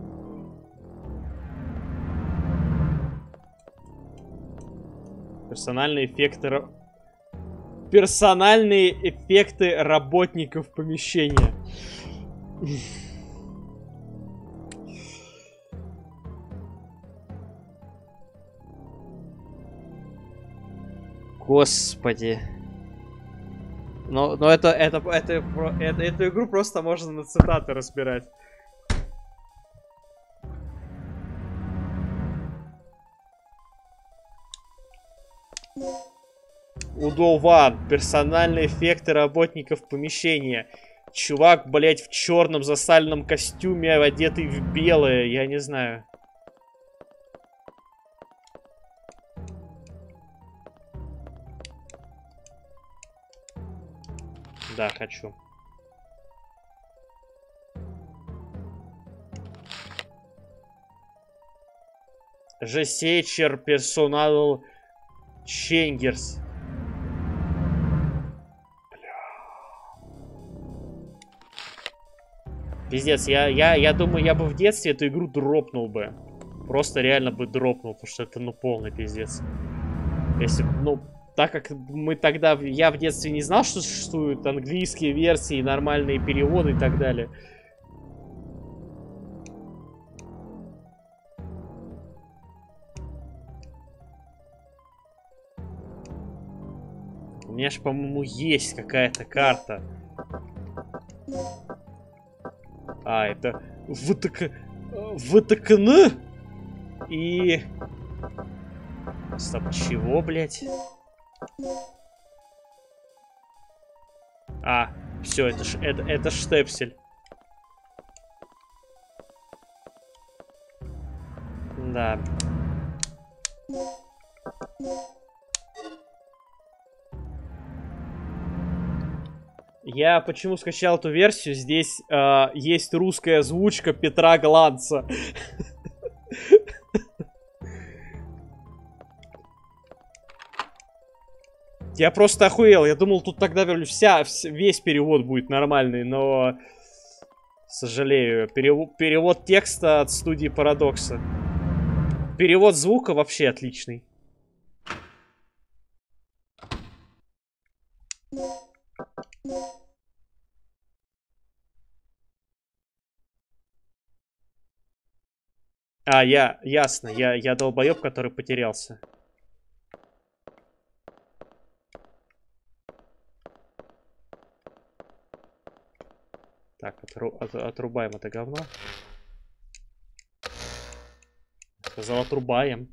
Персональные эффекты... Персональные эффекты работников помещения. Господи. Но, но это, это, это, это, эту игру просто можно на цитаты разбирать. Удован. Персональные эффекты работников помещения. Чувак, блять, в черном засаленном костюме, одетый в белое, я не знаю. Да, хочу. Жесечер персонал Ченгерс. Пиздец, я, я, я думаю, я бы в детстве эту игру дропнул бы. Просто реально бы дропнул, потому что это, ну, полный пиздец. Если, ну, так как мы тогда, я в детстве не знал, что существуют английские версии, нормальные переводы и так далее. У меня же, по-моему, есть какая-то карта. А, это ВТК... ВТКН и... Стоп, чего, блядь? А, все, это, ш... это, это штепсель. Да. Я почему скачал эту версию? Здесь э, есть русская озвучка Петра Гланца. Я просто охуел. Я думал, тут тогда вся, весь перевод будет нормальный, но... Сожалею. Перевод, перевод текста от студии Парадокса. Перевод звука вообще отличный. А, я, ясно, я, я долбоеб, который потерялся. Так, отру, от, отрубаем это говно. Сказал, отрубаем.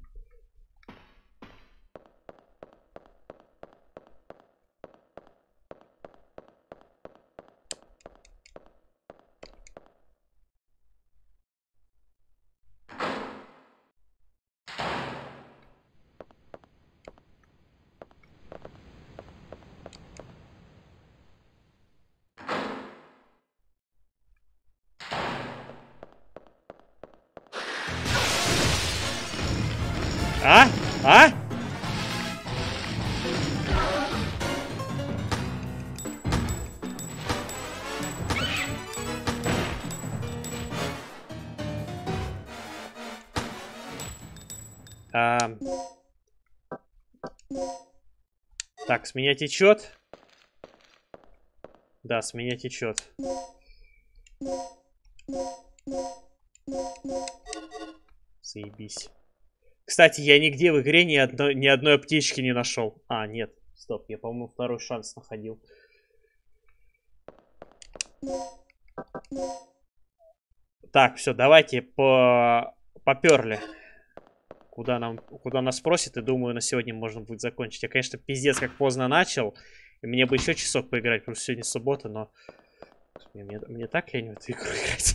А? А? А... Так, с меня течет. Да, с меня течет. Заебись. Кстати, я нигде в игре ни одной, ни одной аптечки не нашел. А, нет. Стоп, я, по-моему, второй шанс находил. Так, все, давайте по... поперли. Куда нам, куда нас просят, и думаю, на сегодня можно будет закончить. Я, конечно, пиздец как поздно начал. И мне бы еще часок поиграть, потому что сегодня суббота, но... Мне, мне так лень в эту игру играть.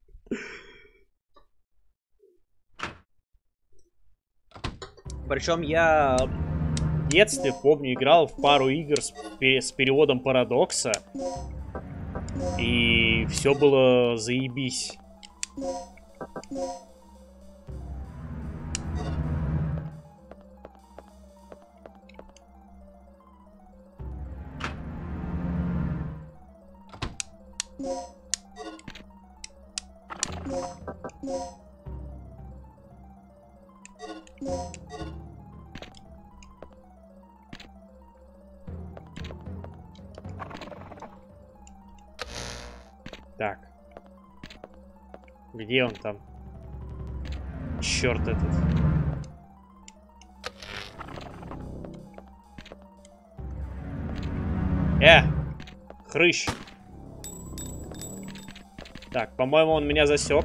Причем я в детстве, помню, играл в пару игр с, с переводом Парадокса. И все было заебись. Так. Где он там? Черт этот. Э! Хрыщ. Так, по-моему, он меня засек.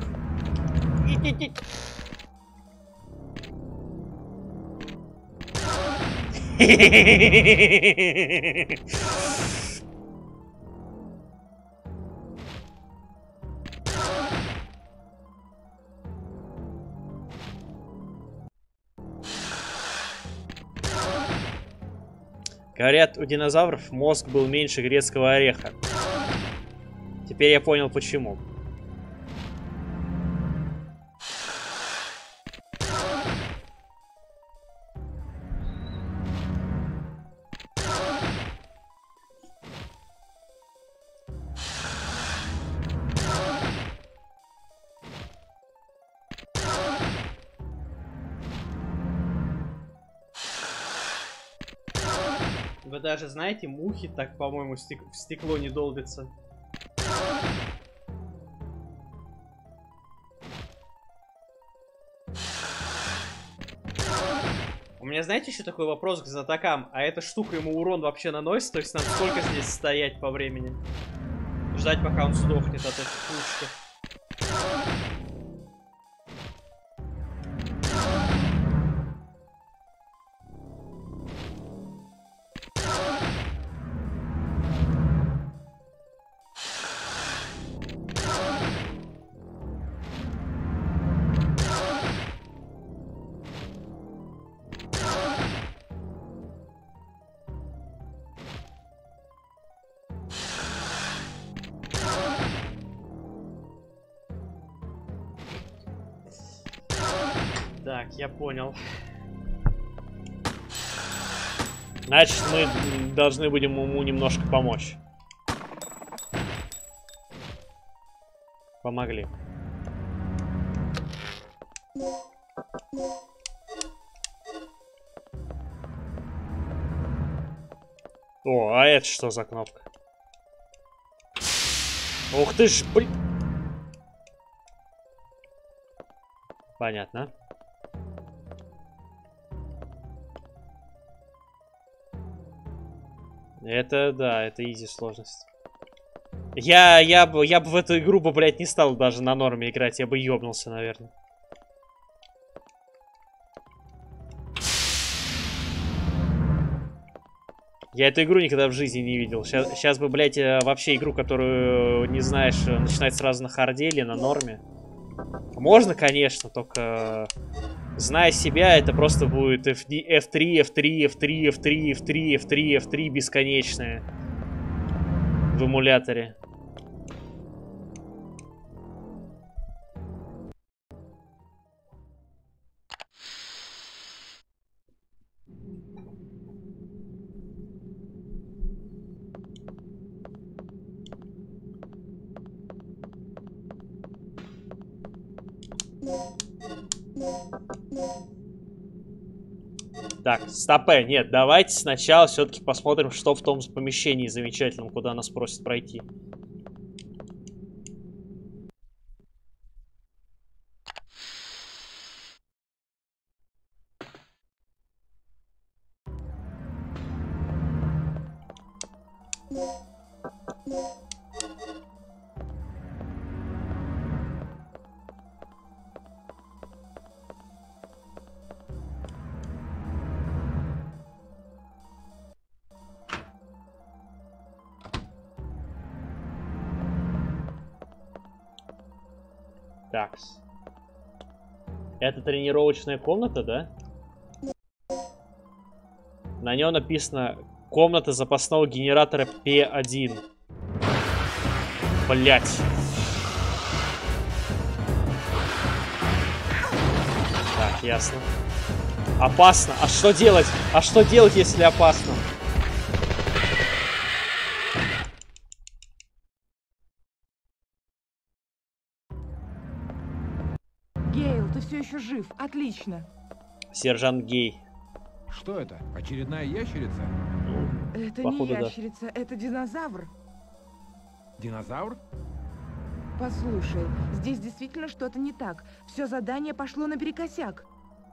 Говорят, у динозавров мозг был меньше грецкого ореха. Теперь я понял, почему. Вы даже знаете, мухи так, по-моему, в, стек в стекло не долбятся. У меня, знаете, еще такой вопрос к знатокам. А эта штука ему урон вообще наносит? То есть нам сколько здесь стоять по времени? Ждать, пока он сдохнет от этих лучиков. Так, я понял. Значит, мы должны будем ему немножко помочь. Помогли. О, а это что за кнопка? Ух ты ж, блин. Понятно. Это, да, это изи сложность. Я, я бы, я бы в эту игру бы, блядь, не стал даже на норме играть. Я бы ёбнулся, наверное. Я эту игру никогда в жизни не видел. Сейчас, сейчас бы, блядь, вообще игру, которую, не знаешь, начинать сразу на харде или на норме. Можно, конечно, только... Зная себя, это просто будет эф три, эф три, эф три, эф три, эф три, эф три, эф три, эф три бесконечные в эмуляторе. Так, стопэ, нет, давайте сначала все-таки посмотрим, что в том помещении замечательном, куда нас просят пройти. Так. Это тренировочная комната, да? На нем написано комната запасного генератора пи один. Блять. Так, ясно. Опасно. А что делать? А что делать, если опасно? Гейл, ты все еще жив. Отлично. Сержант Гей. Что это? Очередная ящерица? Это Походу, не да. ящерица, это динозавр. Динозавр? Послушай, здесь действительно что-то не так. Все задание пошло наперекосяк.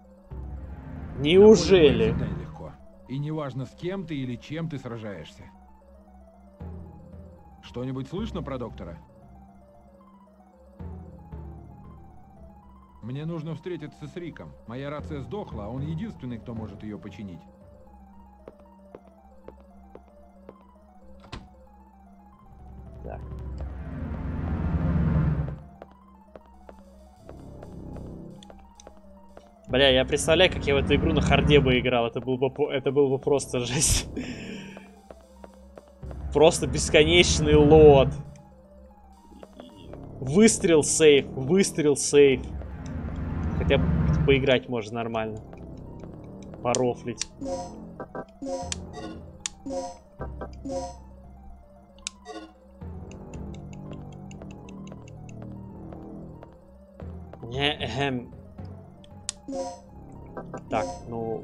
Неужели? На поле боя легко. И неважно, с кем ты или чем ты сражаешься. Что-нибудь слышно про доктора? Мне нужно встретиться с Риком. Моя рация сдохла, а он единственный, кто может ее починить. Так. Бля, я представляю, как я в эту игру на харде бы играл. Это был бы, это был бы просто жесть. Просто бесконечный лот. Выстрел сейф, выстрел сейф. Хотя бы поиграть можно нормально. Порофлить. Не, эм. Так, ну...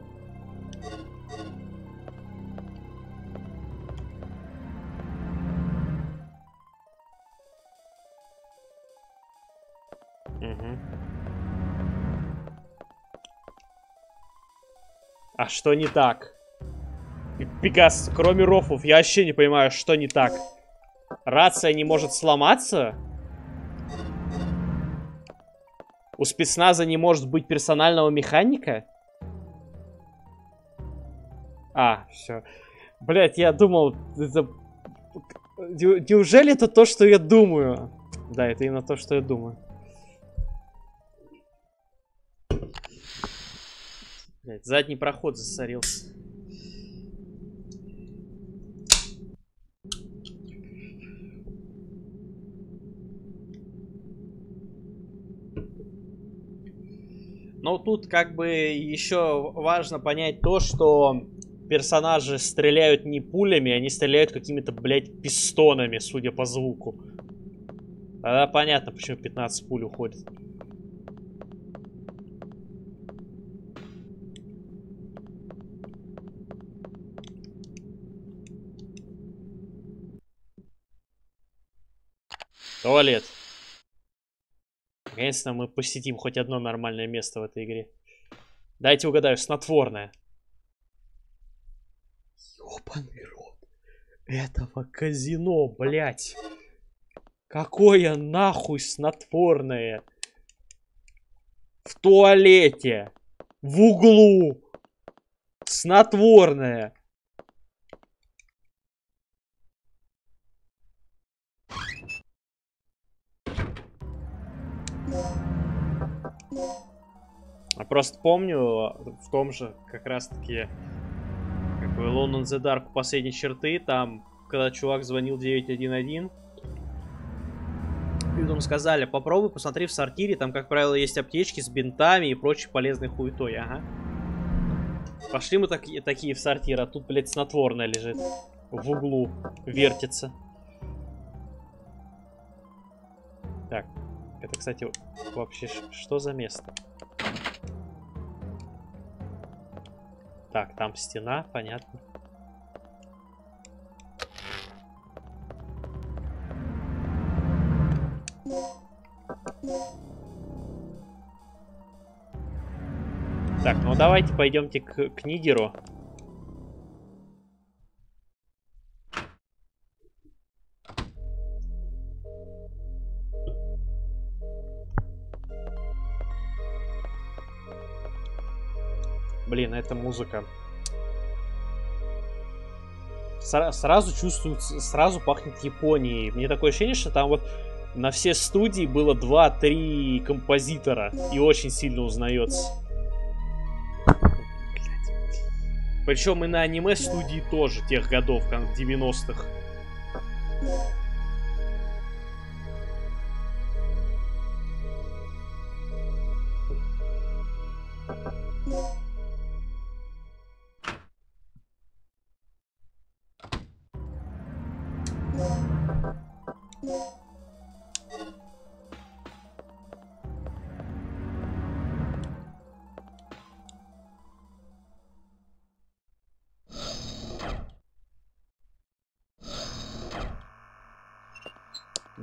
Угу. А что не так? Пегас, кроме рофлов, я вообще не понимаю, что не так. Рация не может сломаться? У спецназа не может быть персонального механика? А, все. Блять, я думал, это... Неужели это то, что я думаю? Да, это именно то, что я думаю. Блять, задний проход засорился. Но тут как бы еще важно понять то, что персонажи стреляют не пулями, они стреляют какими-то, блядь, пистонами, судя по звуку. Тогда понятно, почему пятнадцать пуль уходит. Туалет. Наконец-то мы посетим хоть одно нормальное место в этой игре. Дайте угадаю, снотворное. Ёбаный рот. Этого казино, блядь. Какое нахуй снотворное? В туалете. В углу. Снотворное. Я просто помню в том же, как раз таки, как бы Alone in the Dark у последней черты, там, когда чувак звонил девять один один, и потом сказали, попробуй, посмотри в сортире, там, как правило, есть аптечки с бинтами и прочей полезной хуетой, ага. Пошли мы так, такие в сортир, а тут, блядь, снотворное лежит в углу, вертится. Так, это, кстати, вообще что за место? Так, там стена, понятно. Так, ну давайте пойдемте к, к Нигеру. Блин, это музыка. Сра- сразу чувствуется, сразу пахнет Японией. Мне такое ощущение, что там вот на все студии было два-три композитора. И очень сильно узнается. Причем и на аниме-студии тоже тех годов, как девяностых.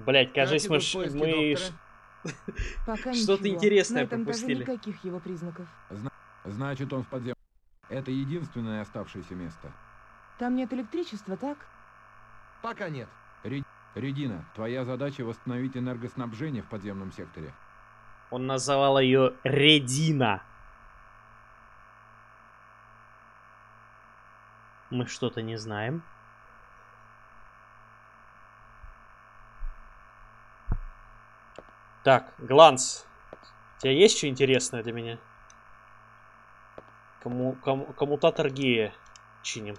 Блять, кажись, Как мы... идут ш- поиски мы... доктора? Пока Что-то ничего. интересное На этом этаже пропустили. никаких его признаков. Значит, он в подзем... Это единственное оставшееся место. Там нет электричества, так? Пока нет. Ре- Редина, твоя задача восстановить энергоснабжение в подземном секторе. Он называл ее Редина. Мы что-то не знаем. Так, Гланс. У тебя есть что интересное для меня? Кому, кому, коммутатор гея чиним.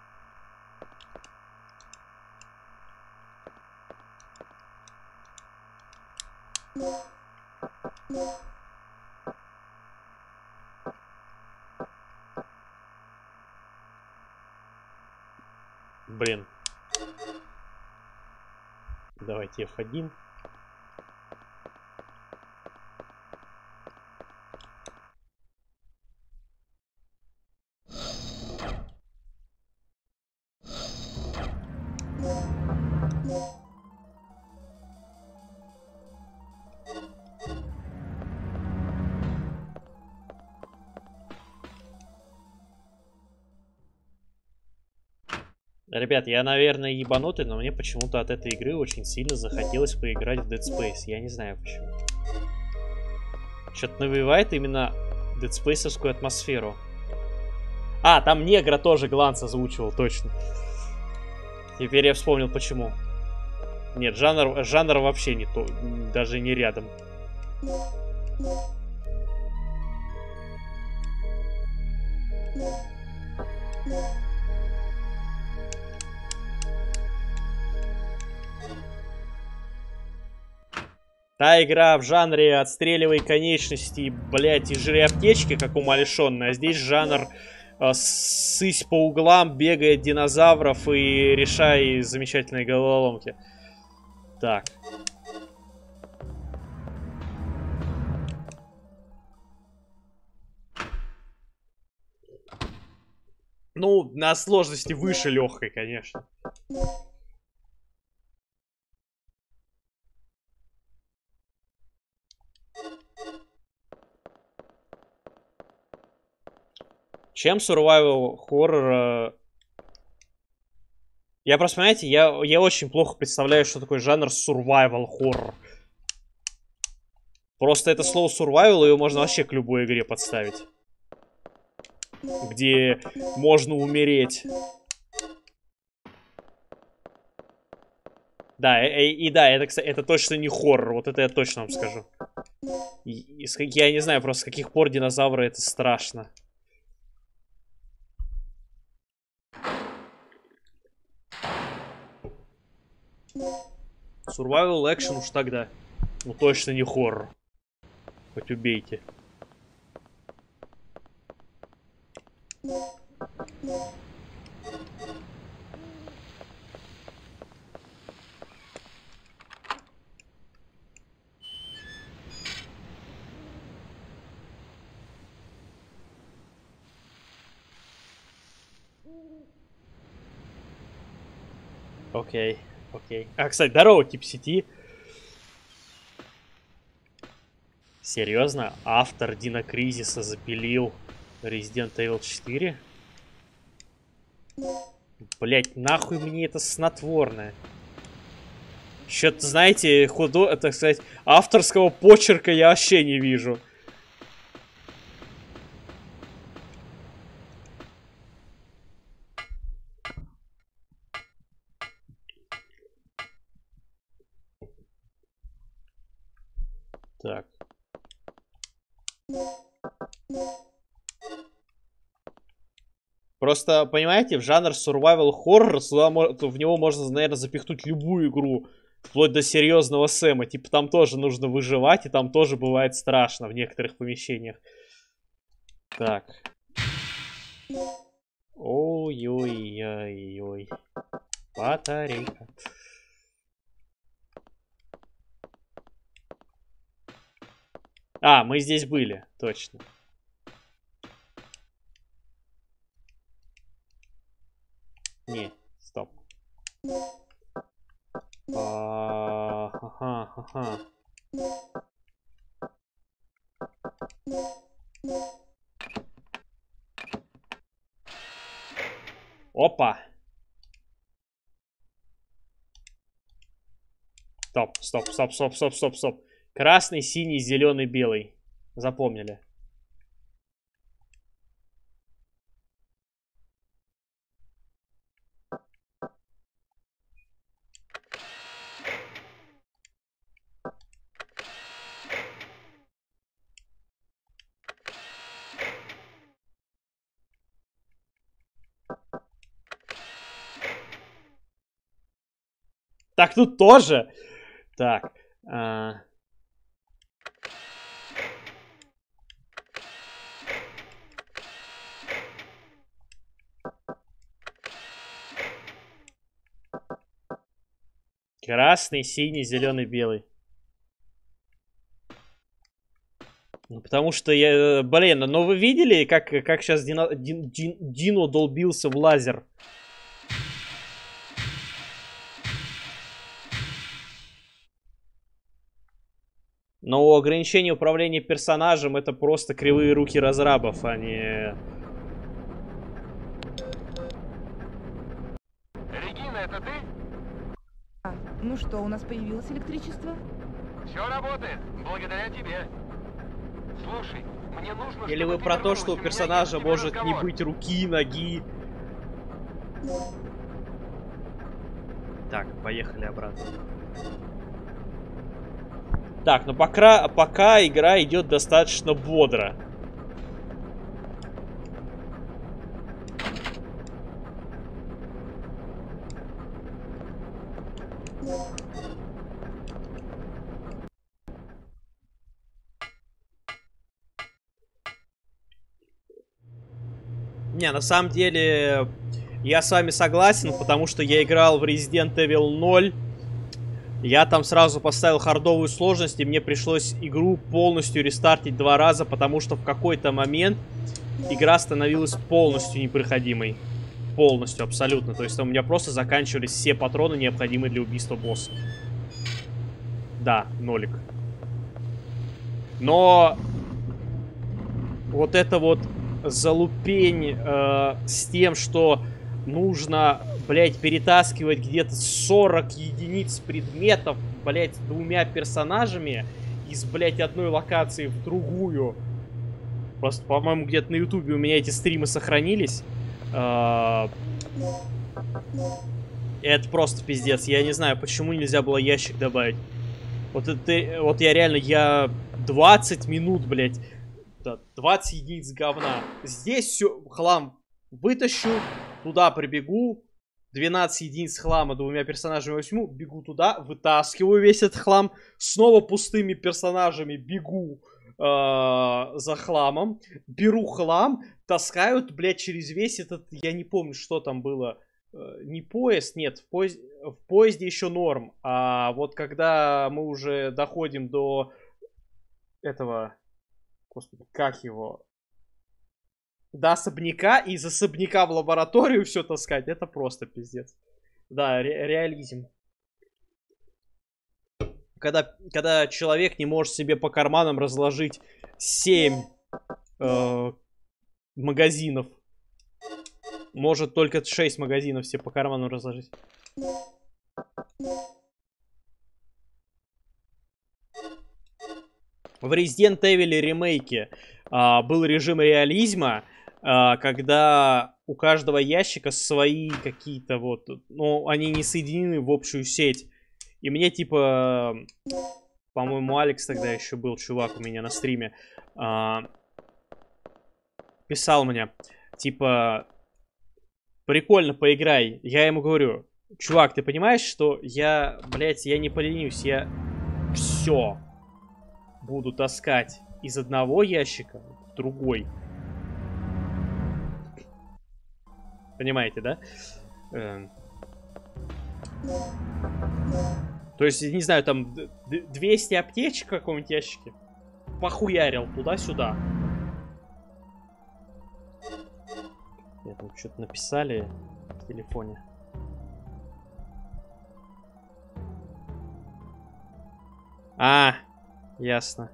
Блин. Давайте эф один. Ребят, я, наверное, ебанутый, но мне почему-то от этой игры очень сильно захотелось поиграть в Dead Space. Я не знаю почему. Что-то навевает именно Dead Space-овскую атмосферу. А, там негра тоже Гланс озвучивал, точно. Теперь я вспомнил почему. Нет, жанр, жанр вообще не то, даже не рядом. Та игра в жанре отстреливай конечности, блять, и жри аптечки, как умалишенная. А здесь жанр э, сысь по углам, бегай от динозавров и решай замечательные головоломки. Так. Ну, на сложности выше легкой, конечно. Чем survival horror? Я просто, понимаете, я, я очень плохо представляю, что такое жанр survival horror. Просто это слово survival, его можно вообще к любой игре подставить. Где можно умереть. Да, и, и, и да, это, кстати, это точно не хоррор, вот это я точно вам скажу. И, и, я не знаю просто, с каких пор динозавры это страшно. Survival action уж тогда. Ну точно не хоррор. Хоть убейте. Окей, окей. А, кстати, здорово, тип сети. Серьезно? Автор Дина Кризиса запилил Resident Evil четыре? Блять, нахуй мне это снотворное? Что-то, знаете, худо... так сказать, авторского почерка я вообще не вижу. Так. Просто, понимаете, в жанр survival horror, сюда, в него можно, наверное, запихнуть любую игру. Вплоть до серьезного Сэма. Типа там тоже нужно выживать, и там тоже бывает страшно в некоторых помещениях. Так. Ой-ой-ой-ой. Батарейка. А, мы здесь были, точно. Не, стоп. А... Опа. Стоп, стоп, стоп, стоп, стоп, стоп, стоп. Красный, синий, зеленый, белый. Запомнили. Так, тут тоже. Так. А... Красный, синий, зеленый, белый. Ну, потому что я... Блин, ну вы видели, как, как сейчас Дино, Дин, Дин, Дино долбился в лазер? Но ограничение управления персонажем — это просто кривые руки разрабов, а не... Регина, это ты? А, ну что, у нас появилось электричество? Все работает, благодаря тебе. Слушай, мне нужно... Или чтобы вы ты про то, вернулась, что у меня персонажа есть к тебе может не разговор. быть руки, ноги? Так, поехали обратно. Так, ну пока, пока игра идет достаточно бодро. Не, на самом деле, я с вами согласен, потому что я играл в Resident Evil ноль. Я там сразу поставил хардовую сложность, и мне пришлось игру полностью рестартить два раза, потому что в какой-то момент игра становилась полностью непроходимой. Полностью, абсолютно. То есть там у меня просто заканчивались все патроны, необходимые для убийства босса. Да, нолик. Но вот это вот залупень э, с тем, что нужно, блять, перетаскивать где-то сорок единиц предметов, блять, двумя персонажами из, блять, одной локации в другую. Просто, по-моему, где-то на ютубе у меня эти стримы сохранились. Э, это просто пиздец. Я не знаю, почему нельзя было ящик добавить. Вот это, вот я реально, я двадцать минут, блять, двадцать единиц говна. Здесь все, хлам вытащу, туда прибегу, двенадцать единиц хлама двумя персонажами возьму, бегу туда, вытаскиваю весь этот хлам, снова пустыми персонажами бегу э, за хламом, беру хлам, таскают, блядь, через весь этот, я не помню, что там было, э, не поезд, нет, в, поезд, в поезде еще норм, а вот когда мы уже доходим до этого... Господи, как его? До особняка, и из особняка в лабораторию все таскать, это просто пиздец. Да, ре реализм. Когда, когда человек не может себе по карманам разложить семь э, магазинов. Может только шесть магазинов себе по карманам разложить. В Resident Evil ремейке а, был режим реализма, а, когда у каждого ящика свои какие-то вот, ну, они не соединены в общую сеть. И мне типа, по-моему, Алекс тогда еще был, чувак у меня на стриме, а, писал мне, типа, прикольно, поиграй. Я ему говорю, чувак, ты понимаешь, что я, блядь, я не поленюсь, я все буду таскать из одного ящика в другой. Понимаете, да? Эм. То есть, не знаю, там двести аптечек в каком-нибудь ящике похуярил туда-сюда. Я там что-то написали в телефоне. А, Ясно.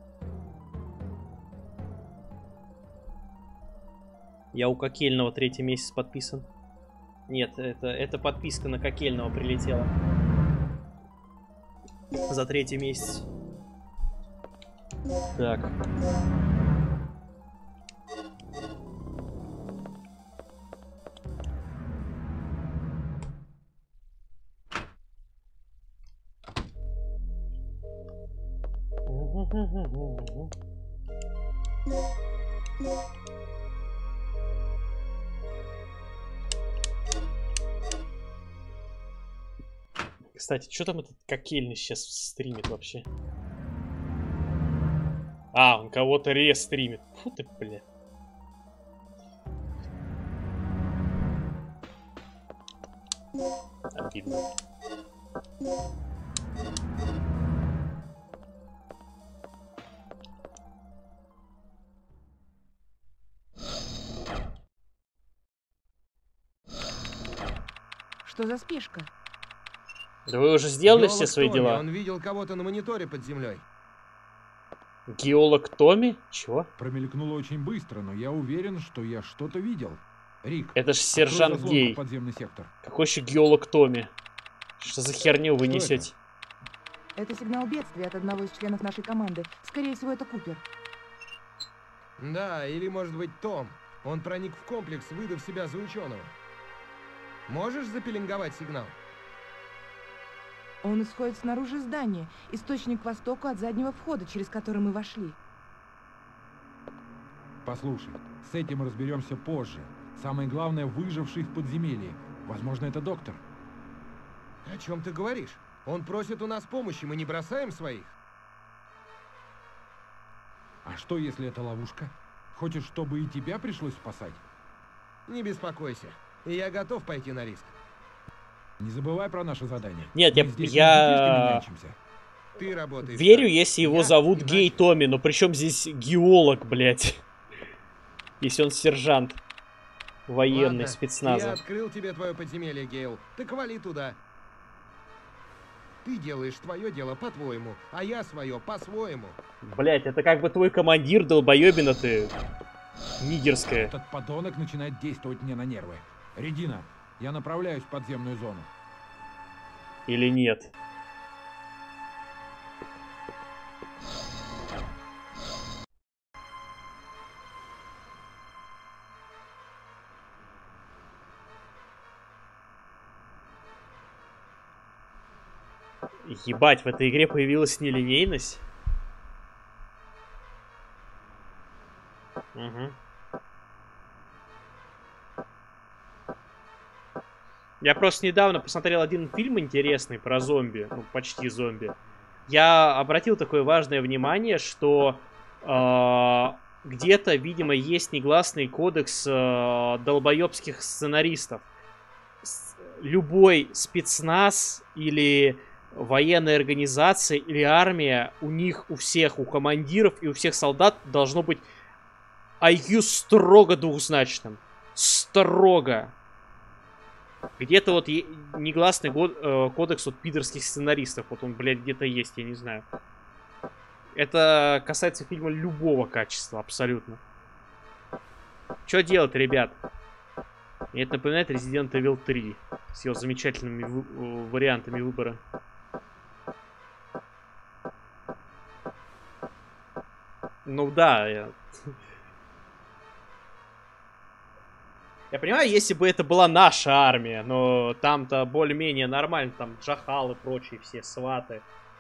Я у Кокельного третий месяц подписан. Нет, это, это подписка на Кокельного прилетела. За третий месяц. Так. Кстати, что там этот Кокельный сейчас стримит вообще? А, он кого-то рестримит. Фу ты, бля. Обидно. Что за спешка? Да вы уже сделали Геолог все свои Томми, дела? Он видел кого-то на мониторе под землей. Геолог Томми? Чего? Промелькнуло очень быстро, но я уверен, что я что-то видел. Рик, Это ж открой сержант заслонку Гей. в подземный сектор. Какой еще геолог Томми? Что за херню вы Что несете? Это сигнал бедствия от одного из членов нашей команды. Скорее всего, это Купер. Да, или может быть Том. Он проник в комплекс, выдав себя за ученого. Можешь запеленговать сигнал? Он исходит снаружи здания. Источник к востоку от заднего входа, через который мы вошли. Послушай, с этим разберемся позже. Самое главное, выживший в подземелье. Возможно, это доктор. О чем ты говоришь? Он просит у нас помощи, мы не бросаем своих. А что, если это ловушка? Хочешь, чтобы и тебя пришлось спасать? Не беспокойся. Я готов пойти на риск. Не забывай про наше задание. Нет, Мы я- здесь я- не с детишками нянчимся. Ты работаешь. Верю, так. если его Я зовут иначе. Гей Томми, но при чем здесь геолог, блядь? Если он сержант военный, Ладно, спецназа. Я открыл тебе твое подземелье, Гейл. Так вали туда. Ты делаешь твое дело по-твоему, а я свое по-своему. Блядь, это как бы твой командир, долбоебина ты. Нигерская. Этот подонок начинает действовать мне на нервы. Редина, я направляюсь в подземную зону. Или нет? Ебать, в этой игре появилась нелинейность. Угу. Я просто недавно посмотрел один фильм интересный про зомби, ну почти зомби. Я обратил такое важное внимание, что э, где-то, видимо, есть негласный кодекс э, долбоебских сценаристов. С- любой спецназ или военная организация или армия, у них, у всех, у командиров и у всех солдат должно быть ай кью строго двухзначным. Строго. Где-то вот е- негласный год, э, кодекс вот пидорских сценаристов. Вот он, блядь, где-то есть, я не знаю. Это касается фильма любого качества, абсолютно. Что делать, ребят? Мне это напоминает Resident Evil три. С его замечательными вы- вариантами выбора. Ну да, я... Я понимаю, если бы это была наша армия, но там-то более-менее нормально, там Джахал и прочие все сваты.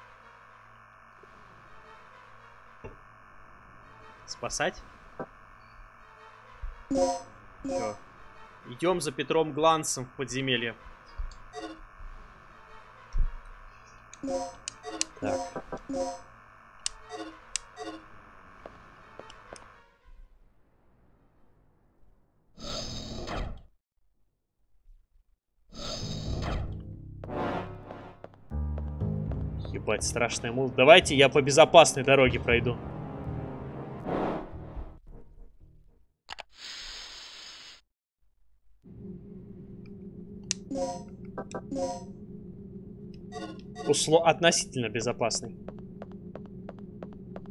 Спасать? Всё. Идем за Петром Гланцем в подземелье. Так. Ебать, страшная мул. Давайте я по безопасной дороге пройду. Усло... Относительно безопасный.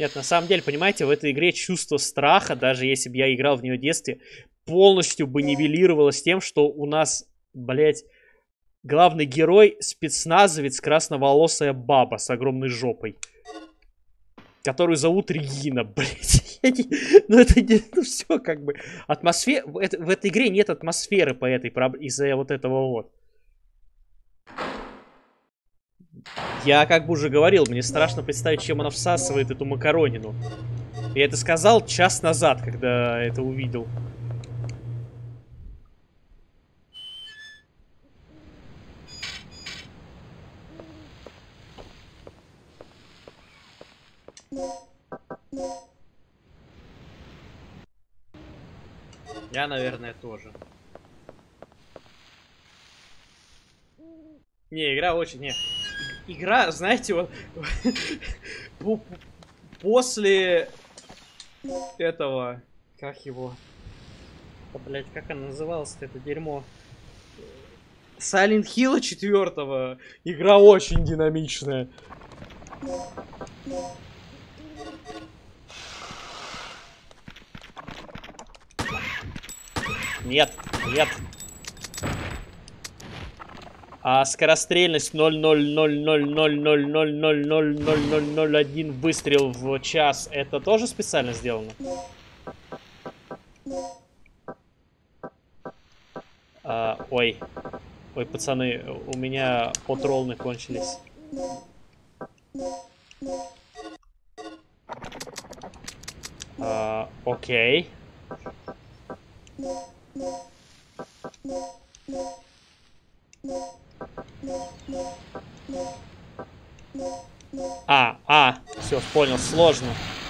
Нет, на самом деле, понимаете, в этой игре чувство страха, даже если бы я играл в нее в детстве, полностью бы нивелировалось тем, что у нас, блядь, главный герой спецназовец, красноволосая баба с огромной жопой. Которую зовут Регина, блядь. Ну это не... Ну все как бы. Атмосфера... В, это... в этой игре нет атмосферы по этой... из-за вот этого вот. Я как бы уже говорил, мне страшно представить, чем она всасывает эту макаронину. Я это сказал час назад, когда это увидел. Я, наверное, тоже. Не, игра очень... Не. Игра, знаете, вот... После этого... Как его? Да, блядь, как она называлась-то, это дерьмо? Silent Hill четвертого. Игра очень динамичная. Нет, нет. А скорострельность ноль ноль ноль ноль ноль ноль ноль ноль ноль ноль ноль ноль один выстрел в час. Это тоже специально сделано? А, ой. Ой, пацаны, у меня патролны кончились. А, окей. А, а, все, понял, сложно.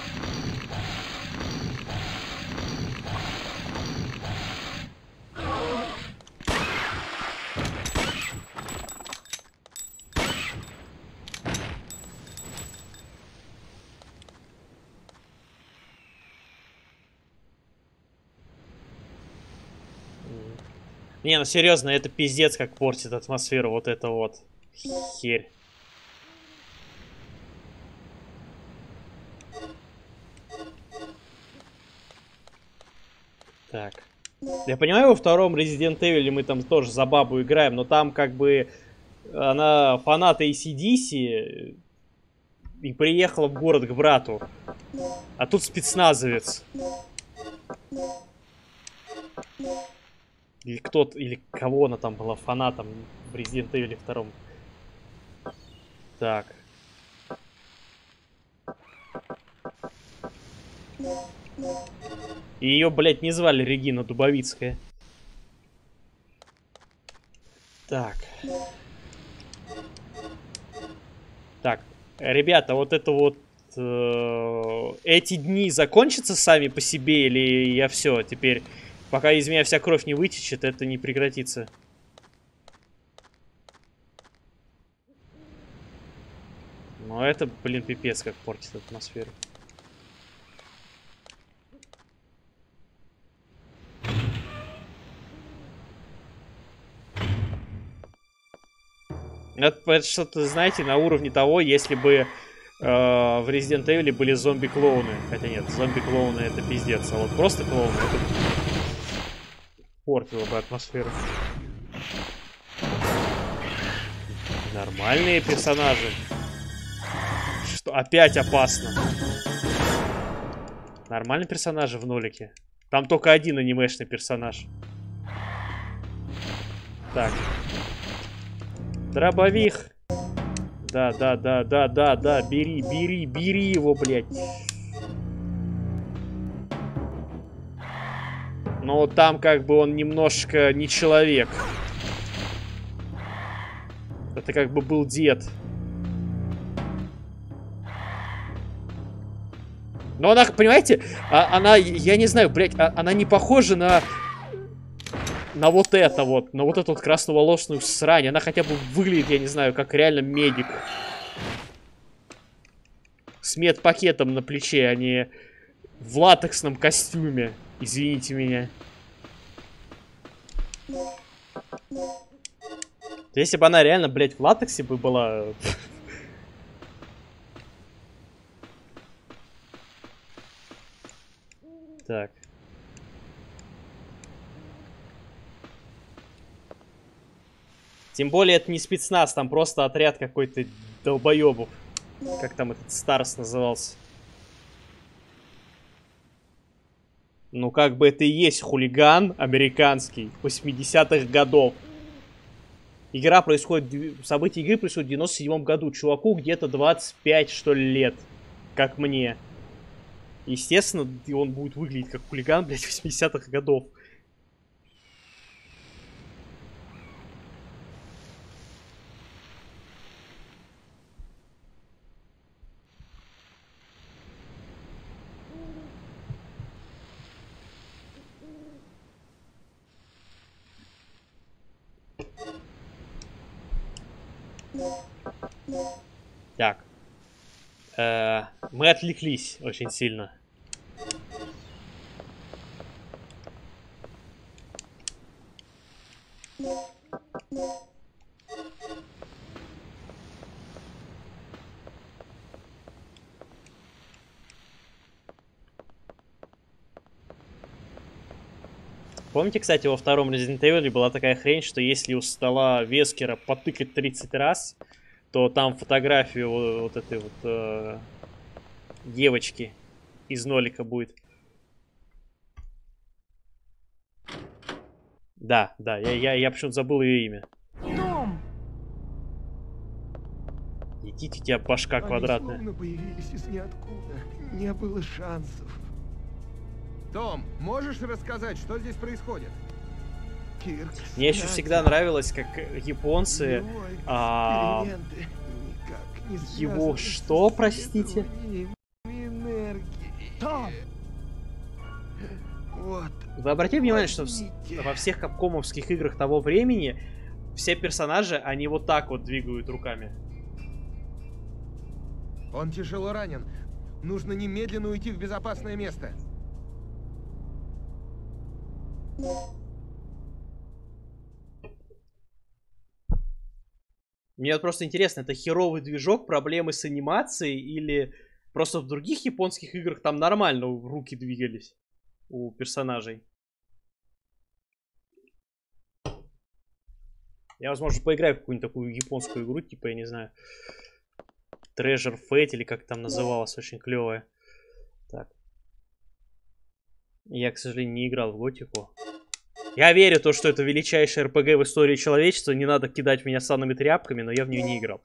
Не, ну серьезно, это пиздец как портит атмосферу, вот это вот херь. Так. Я понимаю, во втором Resident Evil мы там тоже за бабу играем, но там как бы она фанат эй си ди си и приехала в город к брату. А тут спецназовец. Или кто-то, или кого она там была фанатом в Resident Evil два. Так. И ее, блядь, не звали Регина Дубовицкая. Так. Так, ребята, вот это вот... Э, эти дни закончатся сами по себе, или я все, теперь... Пока из меня вся кровь не вытечет, это не прекратится. Но это, блин, пипец как портит атмосферу. Это, это что-то, знаете, на уровне того, если бы э, в Resident Evil были зомби-клоуны. Хотя нет, зомби-клоуны это пиздец. А вот просто клоуны это... Портило бы атмосферу. Нормальные персонажи. Что? Опять опасно. Нормальные персонажи в нолике. Там только один анимешный персонаж. Так. Дробовик. Да, да, да, да, да, да. Бери, бери, бери его, блядь. Но там как бы он немножко не человек. Это как бы был дед. Но она, понимаете, а, она, я не знаю, блядь, а, она не похожа на... На вот это вот, на вот эту вот красноволосную срань. Она хотя бы выглядит, я не знаю, как реально медик. С медпакетом на плече, а не в латексном костюме. Извините меня. Если бы она реально, блядь, в латексе бы была... Так. Тем более это не спецназ, там просто отряд какой-то долбоебов. Как там этот Старс назывался? Ну как бы это и есть хулиган американский восьмидесятых годов. Игра происходит, события игры происходят в девяносто седьмом году. Чуваку где-то двадцать пять, что ли, лет. Как мне. Естественно, он будет выглядеть как хулиган, блядь, восьмидесятых годов. Так. Э-э, мы отвлеклись очень сильно. Помните, кстати, во втором Resident Evil была такая хрень, что если у стола Вескера потыкать тридцать раз, то там фотографию вот, вот этой вот э, девочки из нолика будет. Да, да, я, я, я почему-то забыл ее имя. Том! Идите, у тебя башка квадратная. Они словно появились из ниоткуда. Не было шансов. Том, можешь рассказать, что здесь происходит? Кирк, Мне еще всегда нравилось, как японцы... А... Его что, простите? Том! Вот. Вы обратили внимание, что в- во всех капкомовских играх того времени все персонажи, они вот так вот двигают руками. Он тяжело ранен. Нужно немедленно уйти в безопасное место. Мне вот просто интересно, это херовый движок, проблемы с анимацией, или просто в других японских играх там нормально руки двигались у персонажей? Я, возможно, поиграю в какую-нибудь такую японскую игру, типа, я не знаю, Treasure Fate, или как там называлась, очень клевая. Так. Я, к сожалению, не играл в Готику. Я верю в то, что это величайшая эр пэ гэ в истории человечества. Не надо кидать в меня санными тряпками, но я в нее не играл.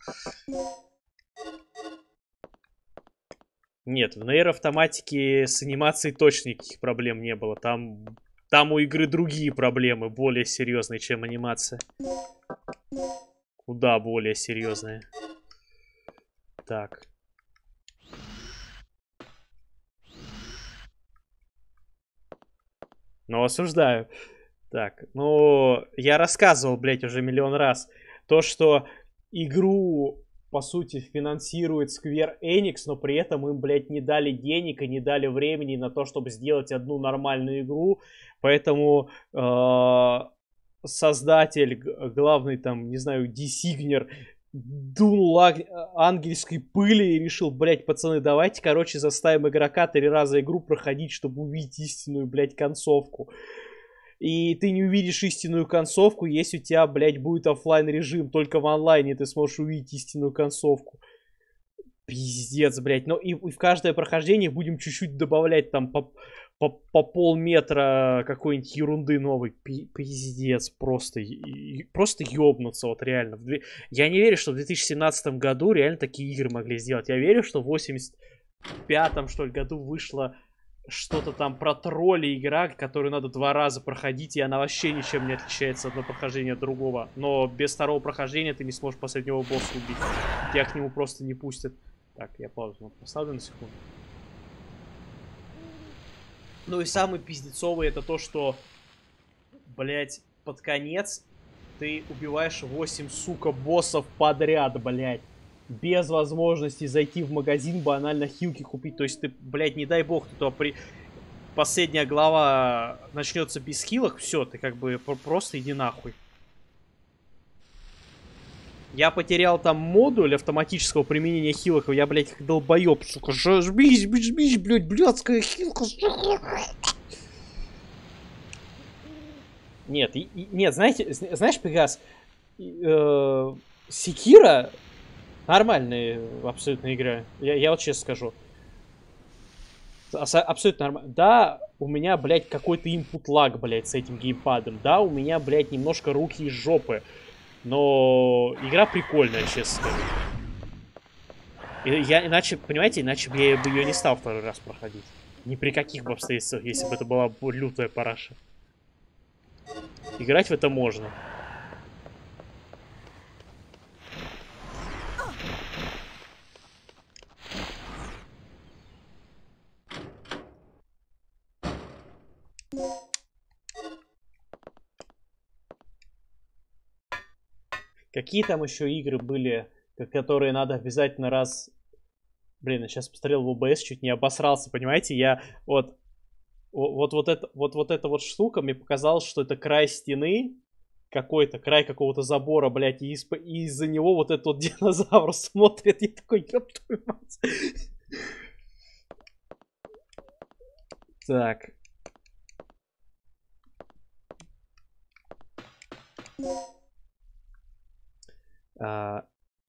Нет, в Нейр Автоматике с анимацией точно никаких проблем не было. Там, там у игры другие проблемы, более серьезные, чем анимация. Куда более серьезные. Так. Ну, осуждаю. Так, ну, я рассказывал, блядь, уже миллион раз. То, что игру, по сути, финансирует Square Enix, но при этом им, блядь, не дали денег и не дали времени на то, чтобы сделать одну нормальную игру. Поэтому э, создатель, главный там, не знаю, десигнер, дунул ангельской пыли и решил, блядь, пацаны, давайте, короче, заставим игрока три раза игру проходить, чтобы увидеть истинную, блядь, концовку. И ты не увидишь истинную концовку, если у тебя, блядь, будет оффлайн режим. Только в онлайне ты сможешь увидеть истинную концовку. Пиздец, блядь. Но и, и в каждое прохождение будем чуть-чуть добавлять там по, по, по полметра какой-нибудь ерунды новой. Пи, пиздец, просто. И, просто ёбнуться, вот реально. Я не верю, что в две тысячи семнадцатом году реально такие игры могли сделать. Я верю, что в восемьдесят пятом, что ли, году вышла что-то там про тролли игра, которую надо два раза проходить, и она вообще ничем не отличается одно прохождение от другого. Но без второго прохождения ты не сможешь последнего босса убить. Тебя к нему просто не пустят. Так, я паузу поставлю на секунду. Ну и самый пиздецовый это то, что, блять, под конец ты убиваешь восемь, сука, боссов подряд, блять. Без возможности зайти в магазин, банально хилки купить. То есть ты, блядь, не дай бог, то при... последняя глава начнется без хилок, все, ты как бы просто иди нахуй. Я потерял там модуль автоматического применения хилок, я, блядь, как долбоеб, сука, жмись, жмись, блядь, блядская хилка, сука. Нет, и, и, нет, знаете, знаешь, Пегас, э, Секира нормальная абсолютно игра. Я, я вот честно скажу. Абсолютно нормально. Да, у меня, блядь, какой-то input lag, блядь, с этим геймпадом. Да, у меня, блядь, немножко руки из жопы. Но игра прикольная, честно скажу. И я иначе, понимаете, иначе бы я бы ее не стал второй раз проходить. Ни при каких бы обстоятельствах, если бы это была лютая параша. Играть в это можно. Какие там еще игры были, которые надо обязательно раз... Блин, я сейчас посмотрел в о бэ эс, чуть не обосрался, понимаете? Я вот... Вот, вот, это, вот, вот эта вот штука мне показалось, что это край стены, какой-то край какого-то забора, блядь, и, из- и из-за него вот этот вот динозавр смотрит. Я такой, ёб твою мать. Так. А,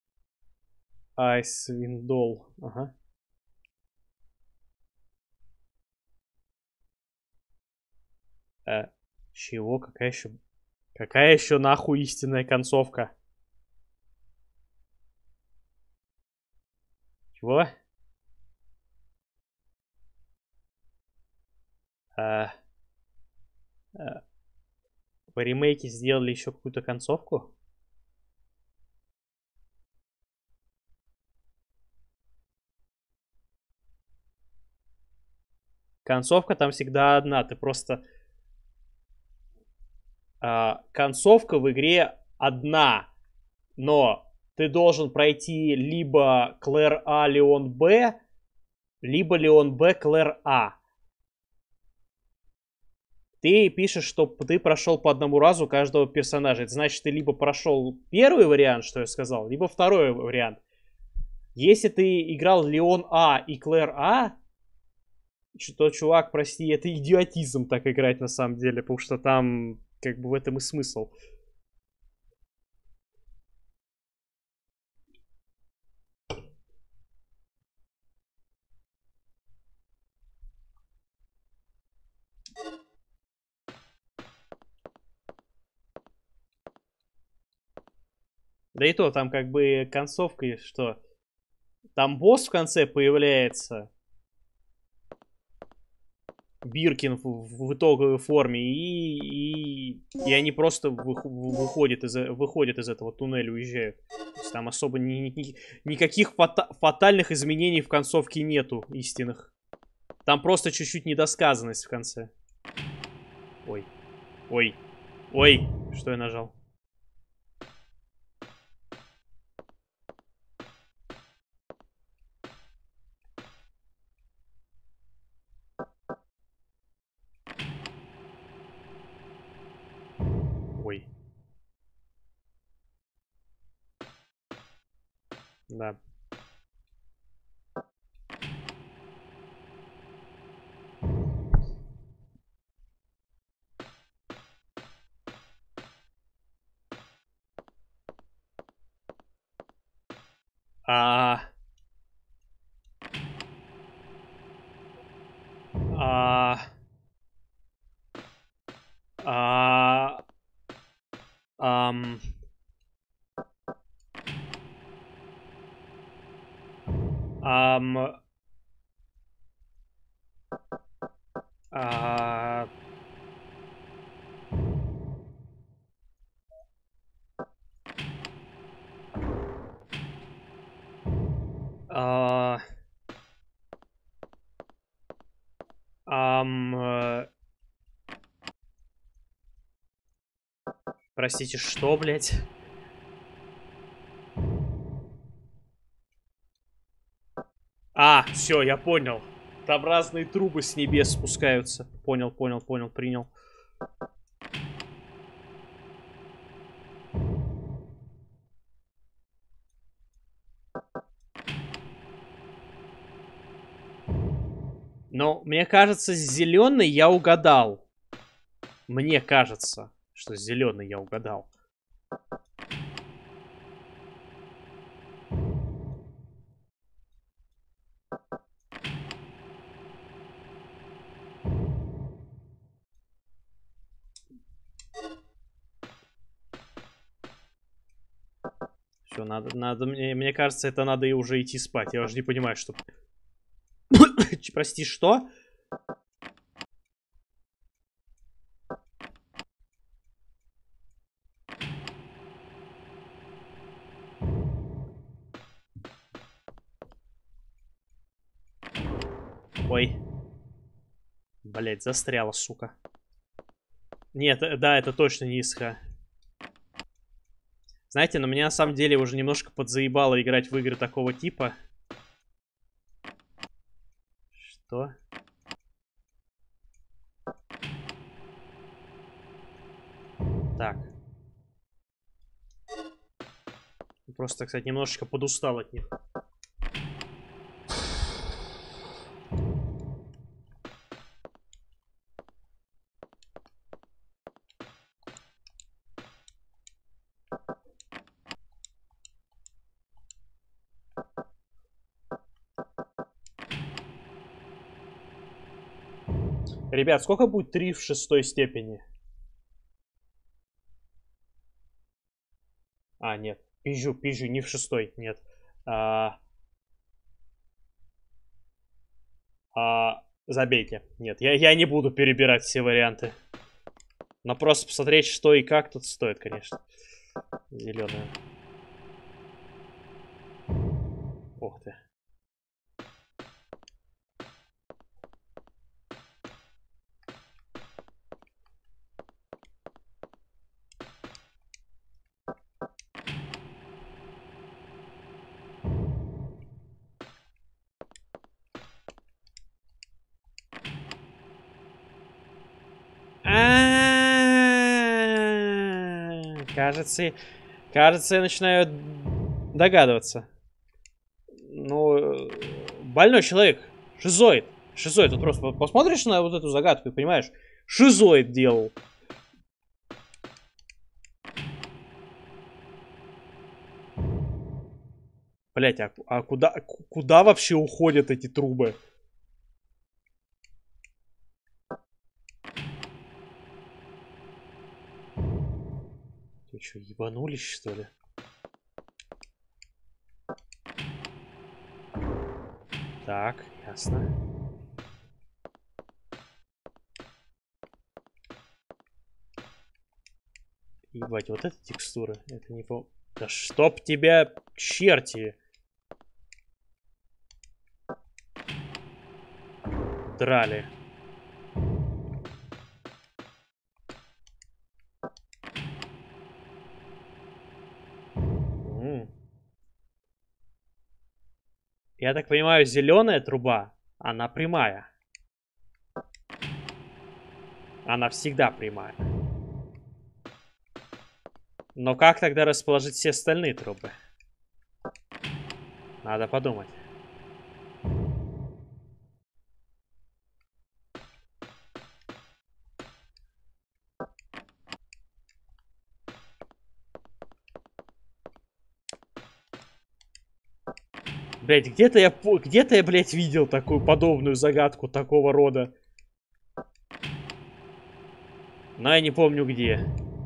Icewind Dale. Ага. А, чего? Какая еще... Какая еще нахуй истинная концовка? Чего? А, а, в ремейке сделали еще какую-то концовку? Концовка там всегда одна. Ты просто... А, концовка в игре одна. Но ты должен пройти либо Клэр А, Леон Б, либо Леон Б, Клэр А. Ты пишешь, что ты прошел по одному разу каждого персонажа. Это значит, ты либо прошел первый вариант, что я сказал, либо второй вариант. Если ты играл Леон А и Клэр А, то, чувак, прости, это идиотизм так играть на самом деле, потому что там как бы в этом и смысл. Да и то, там как бы концовка, что там босс в конце появляется, Биркин в, в итоговой форме, и, и, и они просто вы, выходят, из, выходят из этого туннеля, уезжают. То есть там особо ни, ни, никаких фата, фатальных изменений в концовке нету истинных. Там просто чуть-чуть недосказанность в конце. Ой. Ой. Ой. Что я нажал? Ой. Да. А... А... А... Ам... Ам... А... А... Ам... э, Простите, что, блядь? А, все, я понял. Там разные трубы с небес спускаются. Понял, понял, понял, принял. Но мне кажется, с зеленой я угадал. Мне кажется, что зеленый я угадал. Все, надо, надо, мне, мне кажется, это надо и уже идти спать. Я уже не понимаю, что... Прости, что? Ой. Блять, застряла, сука. Нет, да, это точно не ИСХа. Знаете, но меня на самом деле уже немножко подзаебало играть в игры такого типа. Что? Так. Просто, кстати, немножечко подустал от них. Ребят, сколько будет три в шестой степени? А, нет. Пизжу, пизжу, не в шестой, нет. А... А... Забейте. Нет, я, я не буду перебирать все варианты. Но просто посмотреть, что и как тут стоит, конечно. Зеленая. Ух ты. Кажется, кажется, я начинаю догадываться. Ну, больной человек, шизоид, шизоид. Вот просто посмотришь на вот эту загадку и понимаешь, шизоид делал. Блять, а, а куда, куда вообще уходят эти трубы? Вы что, ебанулись, что ли? Так, ясно. Ебать, вот эта текстура, это не по... Да чтоб тебя, черти! Драли. Я так понимаю, зеленая труба, она прямая. Она всегда прямая. Но как тогда расположить все остальные трубы? Надо подумать. Блять, где-то я, где-то я, блять, видел такую подобную загадку такого рода. Но я не помню где.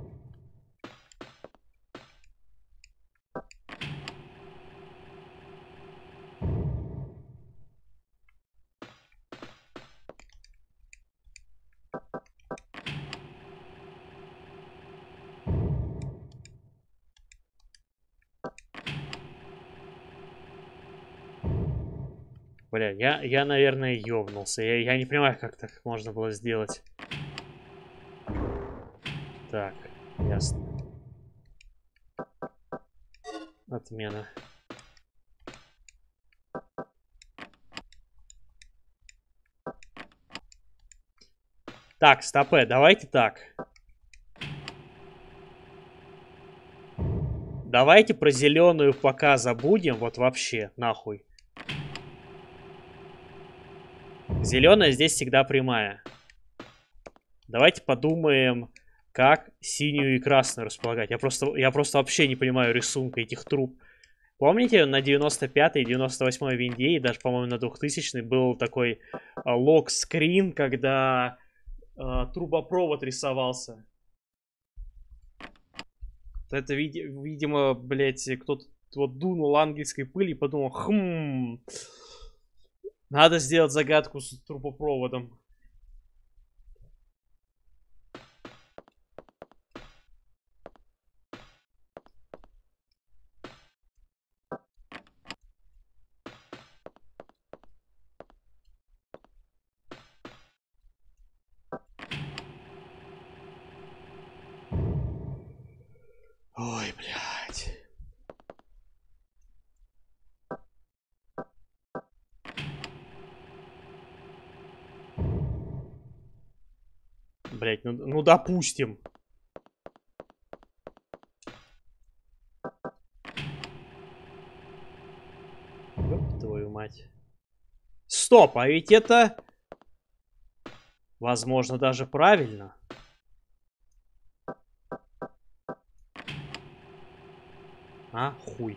Бля, я, я, наверное, ёбнулся. Я, я не понимаю, как так можно было сделать. Так, ясно. Отмена. Так, стопэ, давайте так. Давайте про зеленую пока забудем, вот вообще, нахуй. Зеленая здесь всегда прямая. Давайте подумаем Как синюю и красную располагать? Я просто, я просто вообще не понимаю рисунка этих труб. Помните, на девяносто пятой и девяносто восьмой винде, и даже, по-моему, на двухтысячной был такой а, лок-скрин, когда а, трубопровод рисовался. Это, види видимо, блядь, кто-то вот дунул ангельской пыли и подумал, хм, надо сделать загадку с трубопроводом. Ой, блядь. Блядь, ну, ну допустим. Ёб твою мать. Стоп, а ведь это, возможно, даже правильно. А, хуй.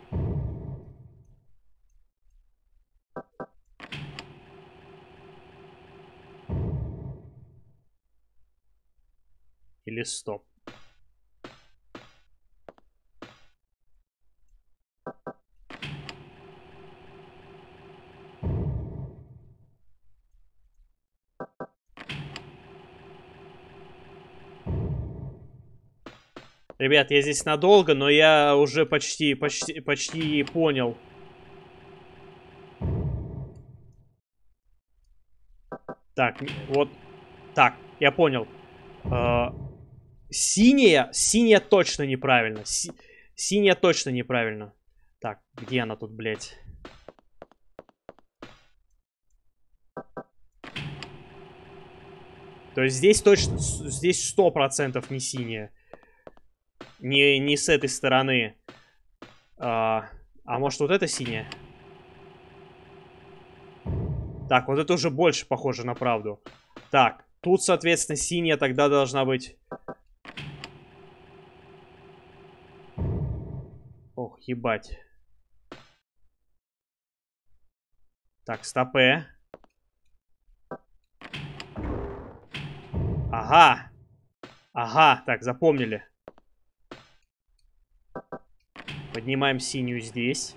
Или стоп. Ребят, я здесь надолго, но я уже почти, почти, почти понял. Так, вот. Так, я понял. Э, синяя, синяя точно неправильно. Си, синяя точно неправильно. Так, где она тут, блядь? То есть здесь точно, здесь сто процентов не синяя. Не, не с этой стороны. А, а может вот это синяя? Так, вот это уже больше похоже на правду. Так, тут, соответственно, синяя тогда должна быть. Ох, ебать. Так, стопэ. Ага. Ага, так, запомнили. Поднимаем синюю здесь.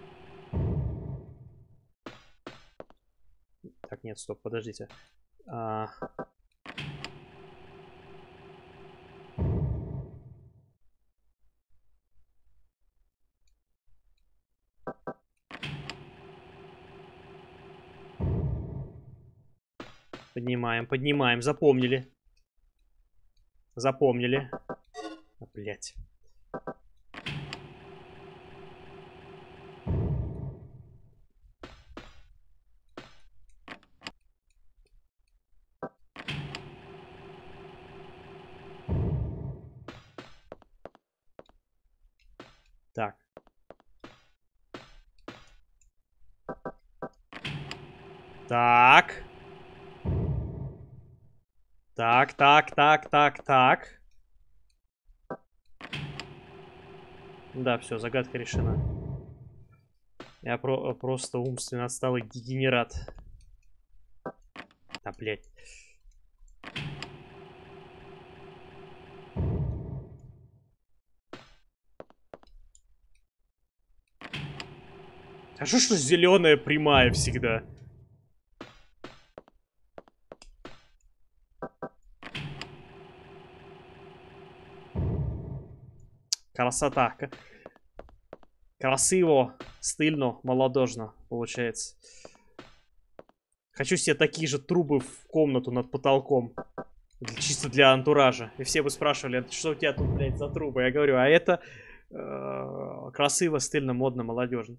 Так, нет, стоп, подождите. А... Поднимаем, поднимаем, запомнили. Запомнили. А, блять. Так. Так. Так, так, так, так, так. Да, все, загадка решена. Я про просто умственно отсталый дегенерат. А, блядь. Хорошо, что зеленая прямая всегда. Красота. Красиво, стильно, молодежно получается. Хочу себе такие же трубы в комнату над потолком. Чисто для антуража. И все бы спрашивали, что у тебя тут, блядь, за трубы? Я говорю, а это э, красиво, стильно, модно, молодежно.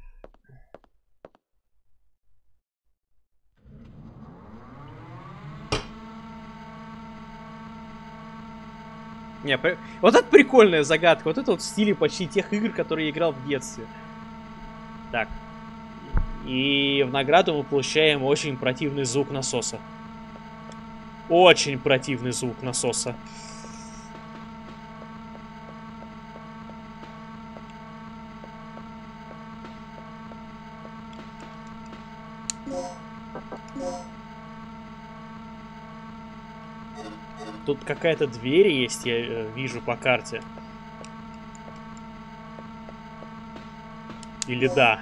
Не, вот это прикольная загадка. Вот это вот в стиле почти тех игр, которые я играл в детстве. Так. И в награду мы получаем очень противный звук насоса. Очень противный звук насоса. Тут какая-то дверь есть, я э, вижу по карте. Или да?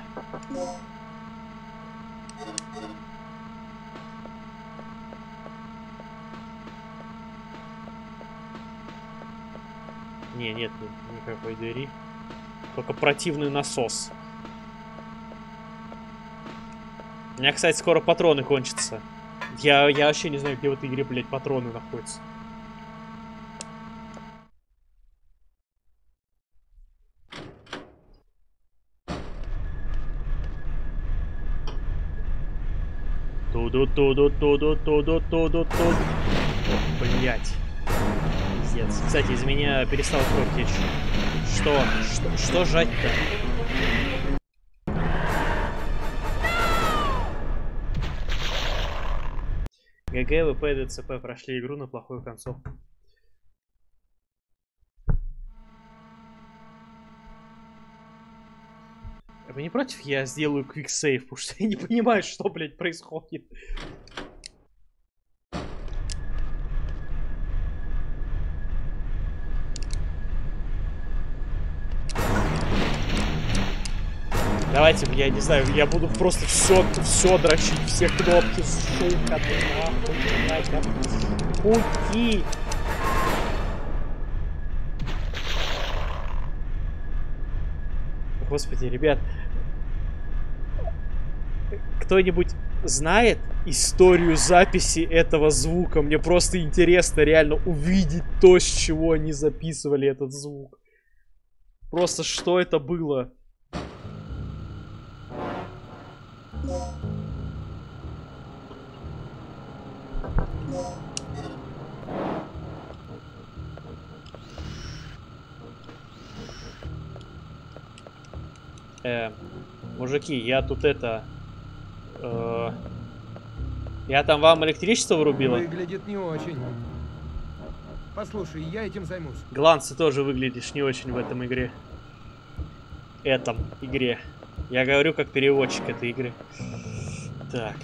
Не, нет, никакой двери. Только противный насос. У меня, кстати, скоро патроны кончатся. Я, я вообще не знаю, где в этой игре, блядь, патроны находятся. Туду-туду-туду-туду-туду-туду. Блять. Пиздец. Кстати, из меня перестал кровь течь. Что? Что, что жать-то? ГГ, ВП, ДЦП прошли игру на плохую концовку. Вы не против? Я сделаю квиксейв, потому что я не понимаю, что, блядь, происходит. Давайте, я не знаю, я буду просто все, все дрочить, все кнопки, сука, ты нахуй, блядь, пути. Господи, ребят, кто-нибудь знает историю записи этого звука? Мне просто интересно реально увидеть то, с чего они записывали этот звук. Просто что это было? Э, мужики, я тут это... Э, я там вам электричество вырубила? Выглядит не очень. Послушай, я этим займусь. Гланс, ты тоже выглядишь не очень в этом игре. Этом игре. Я говорю как переводчик этой игры. Так.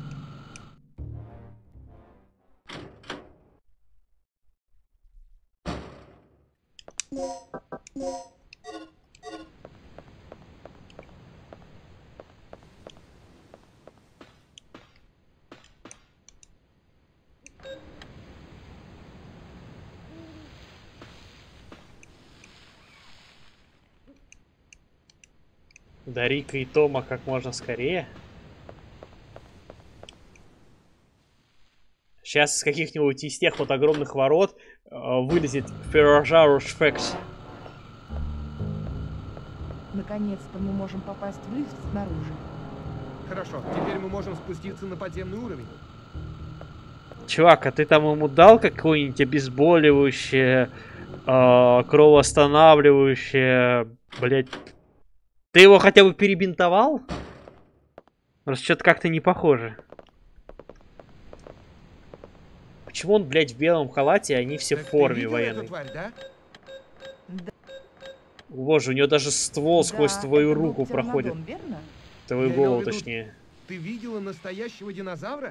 До Рика и Тома как можно скорее. Сейчас из каких-нибудь из тех вот огромных ворот э, вылезет Ferrosaurus Rex. Наконец-то мы можем попасть в лифт снаружи. Хорошо, теперь мы можем спуститься на подземный уровень. Чувак, а ты там ему дал какое-нибудь обезболивающее, э, кровоостанавливающее, блять? Ты его хотя бы перебинтовал? Просто что-то как-то не похоже. Почему он, блядь, в белом халате, а они все Так в форме ты военной? эту тварь, да? Да, Боже, у него даже ствол сквозь да, твою это был руку проходит. птеранодон, верно? Твою Я голову, имел в виду- точнее. Ты видела настоящего динозавра?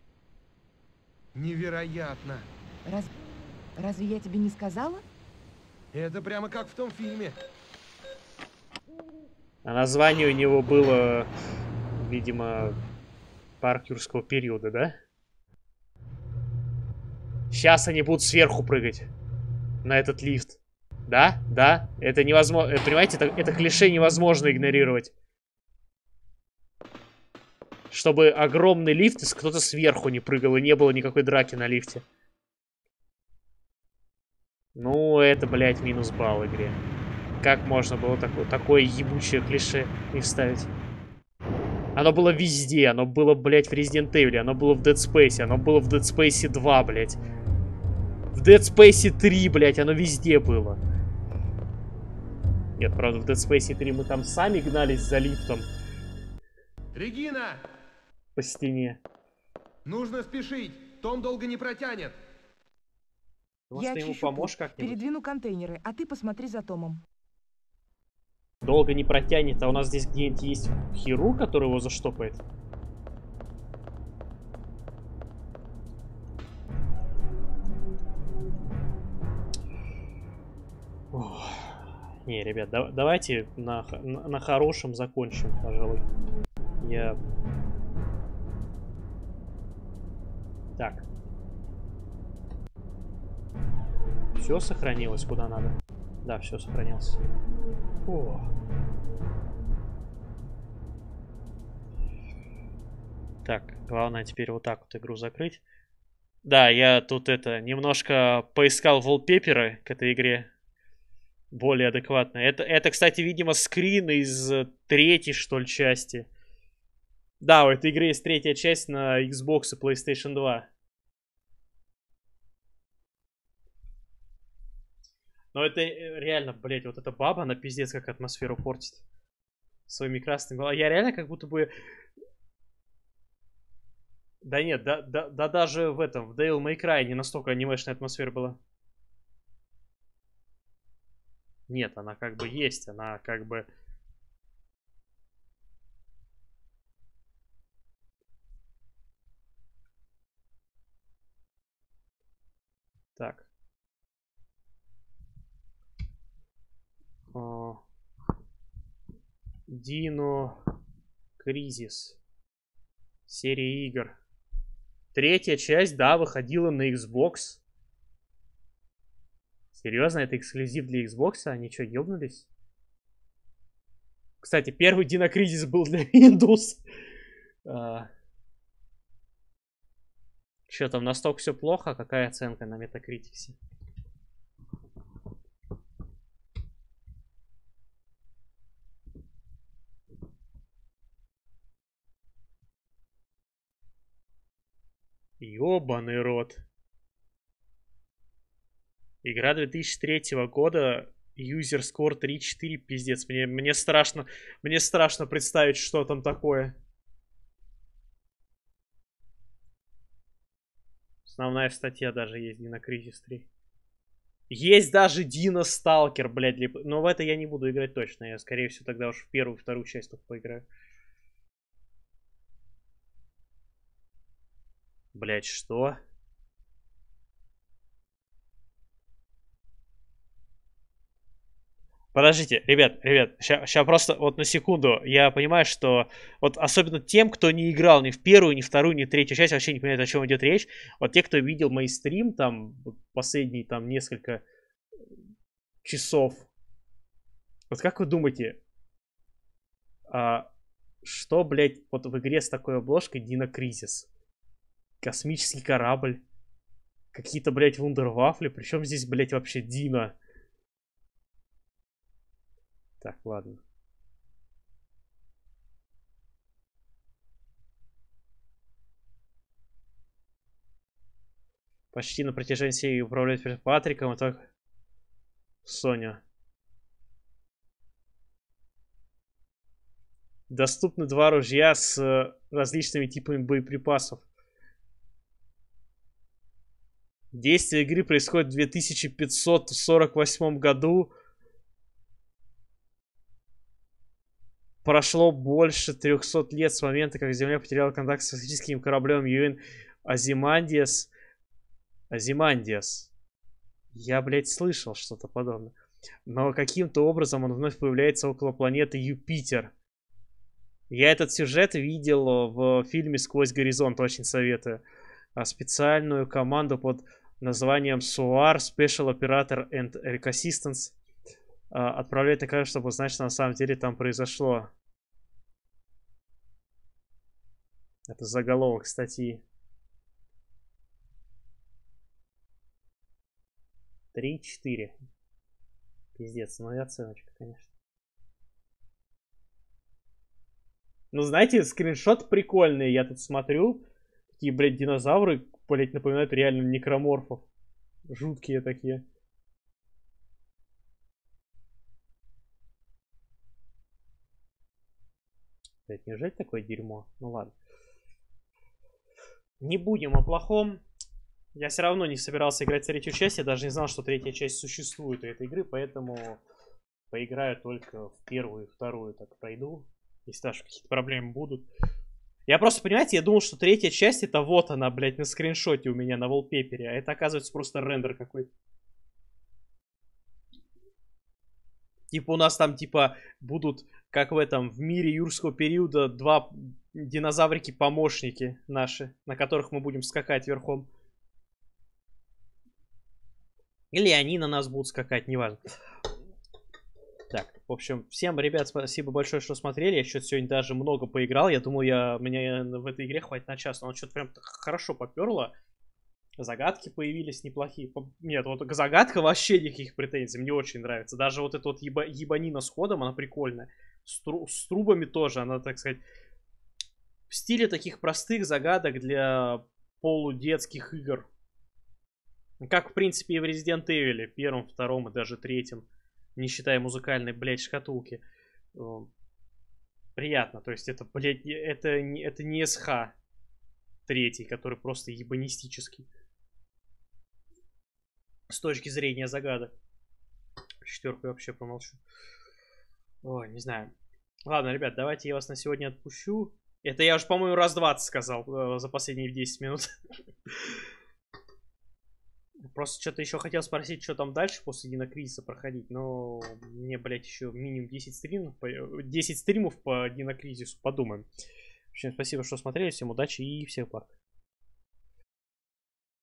Невероятно. Раз... Разве я тебе не сказала? Это прямо как в том фильме. А название у него было, видимо, парк юрского периода, да? Сейчас они будут сверху прыгать на этот лифт. Да? Да? Это невозможно. Понимаете, это, это клише невозможно игнорировать. Чтобы огромный лифт, если кто-то сверху не прыгал и не было никакой драки на лифте. Ну, это, блядь, минус балл игре. Как можно было такое, такое ебучее клише не вставить? Оно было везде. Оно было, блядь, в Resident Evil. Оно было в Dead Space. Оно было в Dead Space два, блядь. В Dead Space три, блядь, оно везде было. Нет, правда, в Dead Space три мы там сами гнались за лифтом Регина! по стене. Нужно спешить. Том долго не протянет. Может, Я ты ему очищу поможешь путь, как-нибудь? передвину контейнеры, а ты посмотри за Томом. Долго не протянет, а у нас здесь где-нибудь есть хирург, который его заштопает? Не, ребят, да, давайте на, на, на хорошем закончим, пожалуй. Я... Так. Все сохранилось куда надо? Да, все сохранилось. О. Так, главное теперь вот так вот игру закрыть. Да, я тут это немножко поискал wallpaper'ы к этой игре. Более адекватно. Это, это, кстати, видимо, скрин из третьей, что ли, части. Да, у этой игры есть третья часть на Xbox и PlayStation два. Но это реально, блять, вот эта баба, она пиздец как атмосферу портит. Своими красными глазами. Я реально как будто бы... Да нет, да, да, да даже в этом, в Devil May Cry не настолько анимешная атмосфера была. Нет, она как бы есть, она как бы... Так. О. Dino Crisis. Серия игр. Третья часть, да, выходила на Xbox. Серьезно, это эксклюзив для Xbox? Они что, ёбнулись? Кстати, первый Dino Crisis был для Windows. А... Что там, настолько все плохо? Какая оценка на Metacritic? Ёбаный рот. Игра две тысячи третьего года, user score три четыре, пиздец. Мне, мне страшно, мне страшно представить, что там такое. Основная статья даже есть Dino Crisis три. Есть даже Dino Stalker, блядь. Для... Но в это я не буду играть точно. Я, скорее всего, тогда уж в первую, вторую часть только поиграю. Блядь, что? Подождите, ребят, ребят, сейчас просто вот на секунду. Я понимаю, что вот особенно тем, кто не играл ни в первую, ни в вторую, ни в третью часть, вообще не понимает, о чем идет речь. Вот те, кто видел мои стрим, там, последние там несколько часов. Вот как вы думаете, а, что, блядь, вот в игре с такой обложкой Dino Crisis? Космический корабль. Какие-то, блядь, вундервафли. Причем здесь, блядь, вообще Дина? Так, ладно. Почти на протяжении серии управлять Патриком, а так Соня. Доступны два ружья с различными типами боеприпасов. Действие игры происходит в две тысячи пятьсот сорок восьмом году. Прошло больше трёхсот лет с момента, как Земля потеряла контакт с космическим кораблем ю эн Азимандиас. Азимандиас. Я, блядь, слышал что-то подобное. Но каким-то образом он вновь появляется около планеты Юпитер. Я этот сюжет видел в фильме «Сквозь горизонт», очень советую. А специальную команду под названием суар Special Operator and Reconnaissance отправляет на корабль, чтобы узнать, что на самом деле там произошло. Это заголовок статьи. три четыре. Пиздец, ну и оценочка, конечно. Ну, знаете, скриншот прикольный. Я тут смотрю. Такие, блядь, динозавры, блядь, напоминают реально некроморфов. Жуткие такие. Блядь, неужели такое дерьмо? Ну ладно. Не будем о плохом. Я все равно не собирался играть в третью часть. Я даже не знал, что третья часть существует у этой игры. Поэтому поиграю только в первую и вторую. Так пройду. Если даже какие-то проблемы будут. Я просто, понимаете, я думал, что третья часть это вот она, блядь, на скриншоте у меня на wallpaper. А это оказывается просто рендер какой-то. Типа у нас там, типа, будут, как в этом, в мире юрского периода, два динозаврики-помощники наши, на которых мы будем скакать верхом. Или они на нас будут скакать, неважно. Так, в общем, всем, ребят, спасибо большое, что смотрели. Я что-то сегодня даже много поиграл. Я думаю, я, меня в этой игре хватит на час. Но он что-то прям хорошо поперло. Загадки появились неплохие. Нет, вот загадка вообще никаких претензий. Мне очень нравится. Даже вот эта вот еба, ебанина с ходом, она прикольная. С, тру, с трубами тоже, она, так сказать, в стиле таких простых загадок для полудетских игр. Как, в принципе, и в Resident Evil. Первом, втором и даже третьем. Не считая музыкальной, блядь, шкатулки. Приятно. То есть это, блядь, это, это не СХ третий, который просто ебанистический. С точки зрения загадок. Четверку я вообще промолчу. Ой, не знаю. Ладно, ребят, давайте я вас на сегодня отпущу. Это я уж, по-моему, раз двадцать сказал э, за последние десять минут. Просто что-то еще хотел спросить, что там дальше после Динокризиса проходить. Но мне, блядь, еще минимум десять стримов, десять стримов по Динокризису. Подумаем. В общем, спасибо, что смотрели. Всем удачи и всех благ.